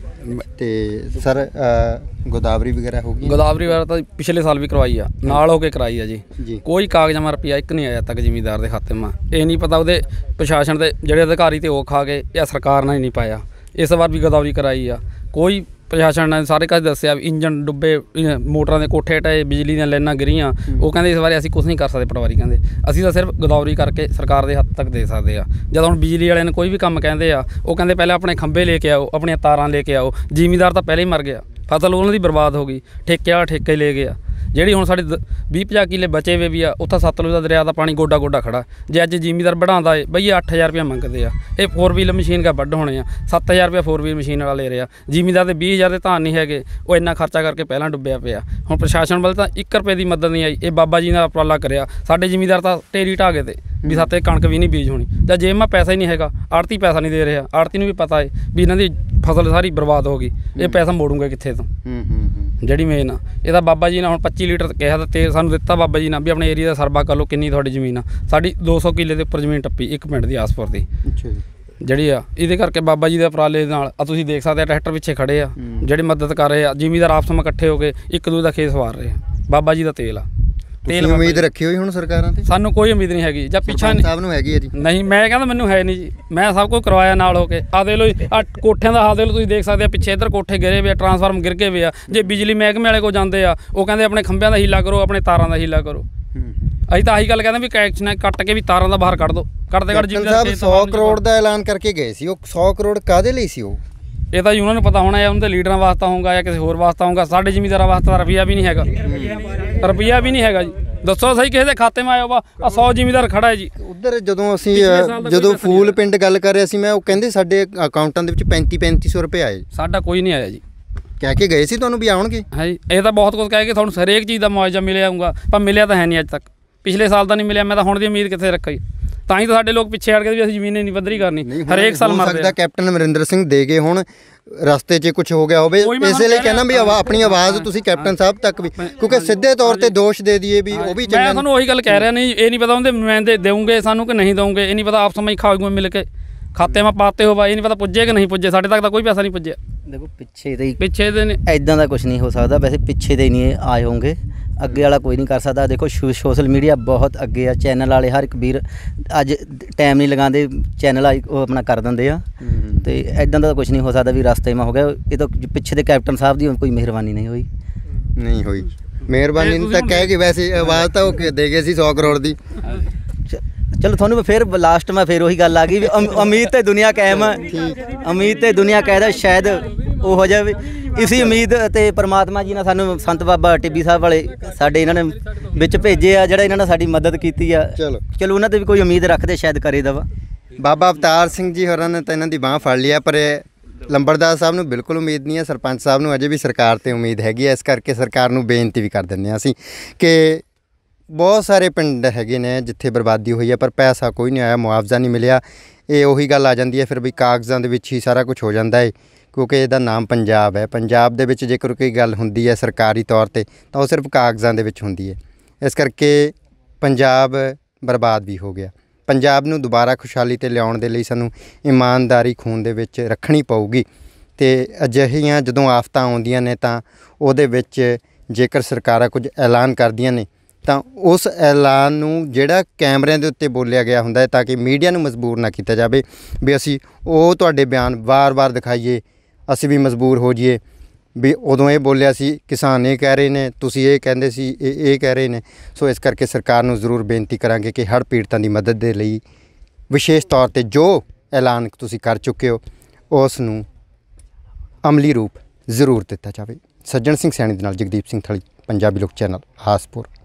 ਤੇ ਸਰ ਗੋਦਾਵਰੀ ਵਗੈਰਾ ਹੋ ਗਈ? ਗੋਦਾਵਰੀ ਵਗੈਰਾ ਤਾਂ ਪਿਛਲੇ ਸਾਲ ਵੀ ਕਰਵਾਈ ਆ, ਨਾਲ ਹੋ ਕੇ ਕਰਾਈ ਆ ਜੀ। ਜੀ। ਕੋਈ ਕਾਗਜ਼ਾਂ ਮਾ ਰੁਪਿਆ ਇੱਕ ਨਹੀਂ ਆਇਆ ਤੱਕ ਜ਼ਿਮੀਂਦਾਰ ਦੇ ਖਾਤੇ ਮਾ। ਇਹ ਨਹੀਂ ਪਤਾ ਉਹਦੇ ਪ੍ਰਸ਼ਾਸਨ ਦੇ ਜਿਹੜੇ ਅਧਿਕਾਰੀ ਤੇ ਉਹ ਖਾ ਗਏ ਜਾਂ ਸਰਕਾਰ ਨੇ ਨਹੀਂ ਪਾਇਆ। ਇਸ ਵਾਰ ਵੀ ਗੋਦਾਵਰੀ ਕਰਾਈ ਆ, ਕੋਈ ਪ੍ਰਸ਼ਾਸਨ ਨੇ ਸਾਰੇ ਕਾਜ ਦੱਸਿਆ ਵੀ ਇੰਜਨ ਡੁੱਬੇ, ਮੋਟਰਾਂ ਦੇ ਕੋਠੇ ਟਏ, ਬਿਜਲੀ ਦੀਆਂ ਲਾਈਨਾਂ ਗਿਰੀਆਂ। ਉਹ ਕਹਿੰਦੇ ਇਸ ਬਾਰੇ ਅਸੀਂ ਕੁਝ ਨਹੀਂ ਕਰ ਸਕਦੇ, ਪਟਵਾਰੀ ਕਹਿੰਦੇ ਅਸੀਂ ਤਾਂ ਸਿਰਫ ਗੋਦਾਵਰੀ ਕਰਕੇ ਸਰਕਾਰ ਦੇ ਹੱਦ ਤੱਕ ਦੇ ਸਕਦੇ ਆ। ਜਦ ਹੁਣ ਬਿਜਲੀ ਵਾਲਿਆਂ ਨੇ ਕੋਈ ਵੀ ਕੰਮ ਕਹਿੰਦੇ ਆ, ਉਹ ਕਹਿੰਦੇ ਪਹਿਲਾਂ ਆਪਣੇ ਖੰਭੇ ਲੈ ਕੇ ਆਓ, ਆਪਣੀਆਂ ਤਾਰਾਂ ਲੈ ਕੇ ਆਓ। ਜ਼ਿਮੀਂਦਾਰ ਤਾਂ ਪਹਿਲਾਂ ਹੀ ਮਰ ਗਿਆ, ਫਸਲ ਉਹਨਾਂ ਦੀ ਬਰਬਾਦ ਹੋ ਗਈ, ਠੇਕੇ ਵਾਲਾ ਠੇਕੇ ਲੈ ਗਿਆ। ਜਿਹੜੀ ਹੁਣ ਸਾਡੇ ਵੀਹ ਪੰਜਾਹ ਕਿੱਲੇ ਬਚੇ ਵੇ ਵੀ ਆ, ਉੱਥੇ ਸਤਲੁਜ ਦਾ ਦਰਿਆ ਦਾ ਪਾਣੀ ਗੋਡਾ ਗੋਡਾ ਖੜਾ। ਜੇ ਅੱਜ ਜ਼ਿਮੀਂਦਾਰ ਵਧਾਉਂਦਾ ਏ ਬਈ ਅੱਠ ਹਜ਼ਾਰ ਰੁਪਇਆ ਮੰਗਦੇ ਆ, ਇਹ ਫੋਰ ਵੀਲ ਮਸ਼ੀਨ ਕਾ ਵੱਢ ਹੋਣੇ ਆ, ਸੱਤ ਹਜ਼ਾਰ ਰੁਪਇਆ ਫੋਰ ਵੀਲ ਮਸ਼ੀਨ ਵਾਲਾ ਲੈ ਰਿਹਾ। ਜ਼ਿਮੀਂਦਾਰ ਦੇ ਵੀਹ ਹਜ਼ਾਰ ਦੇ ਧਾਨ ਨਹੀਂ ਹੈਗੇ, ਉਹ ਇੰਨਾ ਖਰਚਾ ਕਰਕੇ ਪਹਿਲਾਂ ਡੁੱਬਿਆ ਪਿਆ। ਹੁਣ ਪ੍ਰਸ਼ਾਸਨ ਵੱਲ ਤਾਂ ਇੱਕ ਰੁਪਏ ਦੀ ਮਦਦ ਨਹੀਂ ਆਈ। ਇਹ ਬਾਬਾ ਜੀ ਨੇ ਉਪਰਾਲਾ ਕਰਿਆ, ਸਾਡੇ ਜ਼ਿਮੀਂਦਾਰ ਤਾਂ ਢੇਰੀ ਢਾਹ ਗਏ ਤੇ ਵੀ ਸਾਤੇ ਕਣਕ ਵੀ ਨਹੀਂ ਬੀਜ ਹੋਣੀ। ਜਾਂ ਜੇ ਮੈਂ ਪੈਸਾ ਹੀ ਨਹੀਂ ਹੈਗਾ, ਆੜਤੀ ਪੈਸਾ ਨਹੀਂ ਦੇ ਰਿਹਾ, ਆੜਤੀ ਨੂੰ ਵੀ ਪਤਾ ਹੈ ਵੀ ਇਹਨਾਂ ਦੀ ਫਸਲ ਸਾਰੀ ਬਰਬਾਦ ਹੋ ਗਈ, ਇਹ ਪੈਸਾ ਮੋੜੂਗੇ ਕਿੱਥੇ ਤੋਂ? ਜਿਹੜੀ ਮੇਨ ਆ ਇਹਦਾ ਬਾਬਾ ਜੀ ਨੇ ਹੁਣ ਪੱਚੀ ਲੀਟਰ ਕਿਹਾ ਤਾਂ ਤੇਲ ਸਾਨੂੰ ਦਿੱਤਾ ਬਾਬਾ ਜੀ ਨੇ ਵੀ ਆਪਣੇ ਏਰੀਆ ਦਾ ਸਰਵਾ ਕਰ ਲਓ, ਕਿੰਨੀ ਤੁਹਾਡੀ ਜ਼ਮੀਨ ਆ। ਸਾਡੀ ਦੋ ਸੌ ਕਿੱਲੇ ਦੇ ਉੱਪਰ ਜ਼ਮੀਨ ਟੱਪੀ ਇੱਕ ਪਿੰਡ ਦੀ ਆਸਪੁਰ ਦੀ ਜਿਹੜੀ ਆ। ਇਹਦੇ ਕਰਕੇ ਬਾਬਾ ਜੀ ਦੇ ਉਪਰਾਲੇ ਨਾਲ ਆ ਤੁਸੀਂ ਦੇਖ ਸਕਦੇ ਆ ਟਰੈਕਟਰ ਪਿੱਛੇ ਖੜੇ ਆ, ਜਿਹੜੇ ਮਦਦ ਕਰ ਰਹੇ ਆ। ਜ਼ਿਮੀਂਦਾਰ ਆਪਸ ਵਿੱਚ ਇਕੱਠੇ ਹੋ ਕੇ ਇੱਕ ਦੂਜੇ ਦਾ ਖੇਤ ਸਵਾਰ ਰਹੇ ਆ। ਬਾਬਾ ਜੀ ਦਾ ਤੇਲ ਆ। ਤੇਲ ਉਮੀਦ ਰੱਖੀ ਹੋਈ ਹੁਣ ਸਰਕਾਰਾਂ ਤੇ? ਸਾਨੂੰ ਕੋਈ ਉਮੀਦ ਨਹੀਂ ਹੈਗੀ। ਜਾਂ ਪਿੱਛਾ ਸਾਹਿਬ ਨੂੰ ਹੈਗੀ ਹੈ ਜੀ? ਨਹੀਂ, ਮੈਂ ਕਹਿੰਦਾ ਮੈਨੂੰ ਹੈ ਨਹੀਂ ਜੀ, ਮੈਂ ਸਭ ਕੁਝ ਕਰਵਾਇਆ ਨਾਲ ਹੋ ਕੇ। ਆ ਦੇ ਲੋ ਆ ਕੋਠਿਆਂ ਦਾ ਹਾਲ ਦੇ ਲੋ, ਤੁਸੀਂ ਦੇਖ ਸਕਦੇ ਆ ਪਿੱਛੇ ਇੱਧਰ ਕੋਠੇ ਗਿਰੇ ਵੇ ਆ, ਟਰਾਂਸਫਾਰਮ ਗਿਰ ਗਏ ਵੇ ਆ। ਜੇ ਬਿਜਲੀ ਮਹਿਕਮੇ ਵਾਲੇ ਕੋਲ ਜਾਂਦੇ ਆ, ਉਹ ਕਹਿੰਦੇ ਆਪਣੇ ਖੰਭਿਆਂ ਦਾ ਹੀਲਾ ਕਰੋ, ਆਪਣੇ ਤਾਰਾਂ ਦਾ ਹੀਲਾ ਕਰੋ। ਅਸੀਂ ਤਾਂ ਆਹੀ ਗੱਲ ਕਹਿੰਦੇ ਵੀ ਕੈਕਸ਼ਨ ਕੱਟ ਕੇ ਵੀ ਤਾਰਾਂ ਦਾ ਬਾਹਰ ਕੱਢ ਦੋ, ਕੱਢਦੇ ਕੱਢ ਜਿਵੇਂ ਸੌ ਕਰੋੜ ਦਾ ਐਲਾਨ ਕਰਕੇ ਗਏ ਸੀ। ਉਹ ਸੌ ਕਰੋੜ ਕਾਹਦੇ ਲਈ ਸੀ? ਉਹ ਇਹ ਤਾਂ ਜੀ ਉਹਨਾਂ ਨੂੰ ਪਤਾ ਹੋਣਾ ਜਾਂ ਉਹਨਾਂ ਦੇ ਲੀਡਰਾਂ ਵਾਸਤੇ ਹੋਊਗਾ ਜਾਂ ਕਿਸੇ ਹੋਰ ਵਾਸਤੇ ਹੋਊਗਾ। ਸਾਡੇ ਜ਼ਿਮੀਂਦਾਰਾਂ ਵਾਸਤੇ ਤਾਂ ਰੁਪਈਆ ਵੀ ਨਹੀਂ ਹੈਗਾ, ਰੁਪਈਆ ਵੀ ਨਹੀਂ ਹੈਗਾ ਜੀ। ਦੱਸੋ ਸਹੀ ਕਿਸੇ ਦੇ ਖਾਤੇ 'ਮਾ ਆਇਆ ਵਾ ਆ ਸੌ ਜ਼ਿਮੀਂਦਾਰ ਖੜਾ ਹੈ ਜੀ। ਉੱਧਰ ਜਦੋਂ ਅਸੀਂ ਜਦੋਂ ਫੂਲ ਪਿੰਡ ਗੱਲ ਕਰ ਰਹੇ ਸੀ ਮੈਂ, ਉਹ ਕਹਿੰਦੇ ਸਾਡੇ ਅਕਾਊਂਟਾਂ ਦੇ ਵਿੱਚ ਪੈਂਤੀ ਪੈਂਤੀ ਸੌ ਰੁਪਏ ਆਏ। ਸਾਡਾ ਕੋਈ ਨਹੀਂ ਆਇਆ ਜੀ। ਕਹਿ ਕੇ ਗਏ ਸੀ ਤੁਹਾਨੂੰ ਵੀ ਆਉਣਗੇ? ਹੈ ਜੀ, ਇਹ ਤਾਂ ਬਹੁਤ ਕੁਝ ਕਹਿ ਕੇ ਤੁਹਾਨੂੰ ਹਰੇਕ ਚੀਜ਼ ਦਾ ਮੁਆਵਜ਼ਾ ਮਿਲਿਆ ਆਊਗਾ, ਪਰ ਮਿਲਿਆ ਤਾਂ ਹੈ ਨਹੀਂ ਅੱਜ ਤੱਕ। ਪਿਛਲੇ ਸਾਲ ਦਾ ਨਹੀਂ ਮਿਲਿਆ। ਮੈਂ ਤਾਂ ਹੁਣ ਦੀ ਉਮੀਦ ਕਿੱਥੇ ਰੱਖੀ, ਤਾਂ ਹੀ ਤਾਂ ਸਾਡੇ ਲੋਕ ਪਿੱਛੇ ਹਟ ਗਏ ਵੀ ਅਸੀਂ ਜ਼ਮੀਨ ਨਹੀਂ ਪੱਧਰੀ ਕਰਨੀ। ਹਰੇਕ ਸਾਲ ਮਰਦੇ ਆ। ਕੈਪਟਨ ਅਮਰਿੰਦਰ ਸਿੰਘ ਦੇ ਗਏ, ਹੁਣ ਰਸਤੇ 'ਚ ਕੁਝ ਹੋ ਗਿਆ ਹੋਵੇ, ਇਸੇ ਲਈ ਕਹਿਣਾ ਵੀ ਆਪਣੀ ਆਵਾਜ਼ ਤੁਸੀਂ ਕੈਪਟਨ ਸਾਹਿਬ ਤੱਕ ਵੀ, ਕਿਉਂਕਿ ਸਿੱਧੇ ਤੌਰ ਤੇ ਦੋਸ਼ ਦੇ ਦਈਏ ਵੀ ਉਹ ਵੀ ਚੰਗਾ। ਮੈਂ ਤੁਹਾਨੂੰ ਉਹੀ ਗੱਲ ਕਹਿ ਰਿਹਾ, ਨਹੀਂ ਇਹ ਨਹੀਂ ਪਤਾ ਉਹਦੇ ਨੁਮਾਇੰਦੇ ਦੇਉਂਗੇ ਸਾਨੂੰ ਕਿ ਨਹੀਂ ਦੇਉਂਗੇ, ਇਹ ਨਹੀਂ ਪਤਾ ਆਪਸ ਵਿੱਚ ਖਾਓਗੇ ਮਿਲ ਕੇ ਖਾਤੇ 'ਮਾ ਪਾਤੇ ਹੋ, ਇਹ ਨਹੀਂ ਪਤਾ ਪੁੱਜੇ ਕਿ ਨਹੀਂ ਪੁੱਜੇ। ਸਾਡੇ ਤੱਕ ਤਾਂ ਕੋਈ ਪੈਸਾ ਨਹੀਂ ਪੁੱਜਿਆ। ਦੇਖੋ ਪਿੱਛੇ ਦੇ ਪਿੱਛੇ ਦੇ ਨੇ ਇਦਾਂ ਦਾ ਕੁਝ ਨਹੀਂ ਹੋ ਸਕਦਾ। ਵੈਸੇ ਪਿੱਛੇ ਦੇ ਨਹੀਂ ਆਏ ਹੋਣਗੇ, ਅੱਗੇ ਵਾਲਾ ਕੋਈ ਨਹੀਂ ਕਰ ਸਕਦਾ। ਦੇਖੋ ਸੋਸ਼ਲ ਮੀਡੀਆ ਬਹੁਤ ਅੱਗੇ ਆ, ਚੈਨਲ ਵਾਲੇ ਹਰ ਇੱਕ ਵੀਰ ਅੱਜ ਟਾਈਮ ਨਹੀਂ ਲਗਾਉਂਦੇ, ਚੈਨਲ ਉਹ ਆਪਣਾ ਕਰ ਦਿੰਦੇ ਆ। ਤੇ ਇਦਾਂ ਦਾ ਕੁਝ ਨਹੀਂ ਹੋ ਸਕਦਾ ਵੀ ਰਸਤੇ 'ਮਾ ਹੋ ਗਿਆ। ਇਹ ਤਾਂ ਪਿੱਛੇ ਦੇ ਕੈਪਟਨ ਸਾਹਿਬ ਦੀ ਕੋਈ ਮਿਹਰਬਾਨੀ ਨਹੀਂ ਹੋਈ ਨਹੀਂ ਹੋਈ ਮਿਹਰਬਾਨੀ ਨਹੀਂ ਤਾਂ ਕਹਿ ਕੇ ਵੈਸੇ ਆਵਾਜ਼ ਤਾਂ ਉਹ ਦੇ ਗਏ ਸੀ ਸੌ ਕਰੋੜ ਦੀ। ਚਲੋ ਤੁਹਾਨੂੰ ਫਿਰ ਲਾਸਟ ਮੈਂ ਫਿਰ ਉਹੀ ਗੱਲ ਆ ਗਈ ਵੀ ਉਮੀਦ ਤੇ ਦੁਨੀਆ ਕਾਇਮ ਹੈ, ਉਮੀਦ ਤੇ ਦੁਨੀਆ ਕਾਇਦਾ। ਸ਼ਾਇਦ ਉਹ ਹੋ ਜਾਵੇ ਇਸੀ ਉਮੀਦ ਤੇ ਪਰਮਾਤਮਾ ਜੀ ਨੇ ਸਾਨੂੰ ਸੰਤ ਬਾਬਾ ਟਿੱਬੀ ਸਾਹਿਬ ਵਾਲੇ ਸਾਡੇ ਇਹਨਾਂ ਨੇ ਵਿੱਚ ਭੇਜੇ ਆ, ਜਿਹੜਾ ਇਹਨਾਂ ਨੇ ਸਾਡੀ ਮਦਦ ਕੀਤੀ ਆ। ਚਲੋ ਚਲੋ ਉਹਨਾਂ ਤੇ ਵੀ ਕੋਈ ਉਮੀਦ ਰੱਖਦੇ ਸ਼ਾਇਦ ਕਰੇ ਦਵਾ। ਬਾਬਾ ਅਵਤਾਰ ਸਿੰਘ ਜੀ ਹੋਰਾਂ ਨੇ ਤਾਂ ਇਹਨਾਂ ਦੀ ਬਾਂਹ ਫੜ ਲਿਆ, ਪਰ ਲੰਬੜਦਾਰ ਸਾਹਿਬ ਨੂੰ ਬਿਲਕੁਲ ਉਮੀਦ ਨਹੀਂ ਹੈ। ਸਰਪੰਚ ਸਾਹਿਬ ਨੂੰ ਅਜੇ ਵੀ ਸਰਕਾਰ ਤੇ ਉਮੀਦ ਹੈਗੀ ਹੈ। ਇਸ ਕਰਕੇ ਸਰਕਾਰ ਨੂੰ ਬੇਨਤੀ ਵੀ ਕਰ ਦਿੰਦੇ ਹਾਂ ਅਸੀਂ ਕਿ ਬਹੁਤ ਸਾਰੇ ਪਿੰਡ ਹੈਗੇ ਨੇ ਜਿੱਥੇ ਬਰਬਾਦੀ ਹੋਈ ਹੈ, ਪਰ ਪੈਸਾ ਕੋਈ ਨਹੀਂ ਆਇਆ, ਮੁਆਵਜ਼ਾ ਨਹੀਂ ਮਿਲਿਆ। ਇਹ ਉਹੀ ਗੱਲ ਆ ਜਾਂਦੀ ਹੈ ਫਿਰ ਵੀ ਕਾਗਜ਼ਾਂ ਦੇ ਵਿੱਚ ਹੀ ਸਾਰਾ ਕੁਝ ਹੋ ਜਾਂਦਾ ਹੈ, ਕਿਉਂਕਿ ਇਹਦਾ ਨਾਮ ਪੰਜਾਬ ਹੈ। ਪੰਜਾਬ ਦੇ ਵਿੱਚ ਜੇਕਰ ਕੋਈ ਗੱਲ ਹੁੰਦੀ ਹੈ ਸਰਕਾਰੀ ਤੌਰ 'ਤੇ ਤਾਂ ਉਹ ਸਿਰਫ ਕਾਗਜ਼ਾਂ ਦੇ ਵਿੱਚ ਹੁੰਦੀ ਹੈ। ਇਸ ਕਰਕੇ ਪੰਜਾਬ ਬਰਬਾਦ ਵੀ ਹੋ ਗਿਆ। ਪੰਜਾਬ ਨੂੰ ਦੁਬਾਰਾ ਖੁਸ਼ਹਾਲੀ 'ਤੇ ਲਿਆਉਣ ਦੇ ਲਈ ਸਾਨੂੰ ਇਮਾਨਦਾਰੀ ਖੂਨ ਦੇ ਵਿੱਚ ਰੱਖਣੀ ਪਊਗੀ। ਅਤੇ ਅਜਿਹੀਆਂ ਜਦੋਂ ਆਫਤਾਂ ਆਉਂਦੀਆਂ ਨੇ ਤਾਂ ਉਹਦੇ ਵਿੱਚ ਜੇਕਰ ਸਰਕਾਰਾਂ ਕੁਝ ਐਲਾਨ ਕਰਦੀਆਂ ਨੇ ਤਾਂ ਉਸ ਐਲਾਨ ਨੂੰ ਜਿਹੜਾ ਕੈਮਰਿਆਂ ਦੇ ਉੱਤੇ ਬੋਲਿਆ ਗਿਆ ਹੁੰਦਾ ਹੈ ਤਾਂ ਕਿ ਮੀਡੀਆ ਨੂੰ ਮਜਬੂਰ ਨਾ ਕੀਤਾ ਜਾਵੇ ਵੀ ਅਸੀਂ ਉਹ ਤੁਹਾਡੇ ਬਿਆਨ ਵਾਰ-ਵਾਰ ਦਿਖਾਈਏ, ਅਸੀਂ ਵੀ ਮਜਬੂਰ ਹੋ ਜਾਈਏ ਵੀ ਉਦੋਂ ਇਹ ਬੋਲਿਆ ਸੀ, ਕਿਸਾਨ ਇਹ ਕਹਿ ਰਹੇ ਨੇ, ਤੁਸੀਂ ਇਹ ਕਹਿੰਦੇ ਸੀ, ਇਹ ਇਹ ਕਹਿ ਰਹੇ ਨੇ। ਸੋ ਇਸ ਕਰਕੇ ਸਰਕਾਰ ਨੂੰ ਜ਼ਰੂਰ ਬੇਨਤੀ ਕਰਾਂਗੇ ਕਿ ਹੜ੍ਹ ਪੀੜਤਾਂ ਦੀ ਮਦਦ ਦੇ ਲਈ ਵਿਸ਼ੇਸ਼ ਤੌਰ 'ਤੇ ਜੋ ਐਲਾਨ ਤੁਸੀਂ ਕਰ ਚੁੱਕੇ ਹੋ ਉਸ ਨੂੰ ਅਮਲੀ ਰੂਪ ਜ਼ਰੂਰ ਦਿੱਤਾ ਜਾਵੇ। ਸੱਜਣ ਸਿੰਘ ਸੈਣੀ ਦੇ ਨਾਲ ਜਗਦੀਪ ਸਿੰਘ ਥਲੀ, ਪੰਜਾਬੀ ਲੋਕ ਚੈਨਲ, ਆਸਪੁਰ।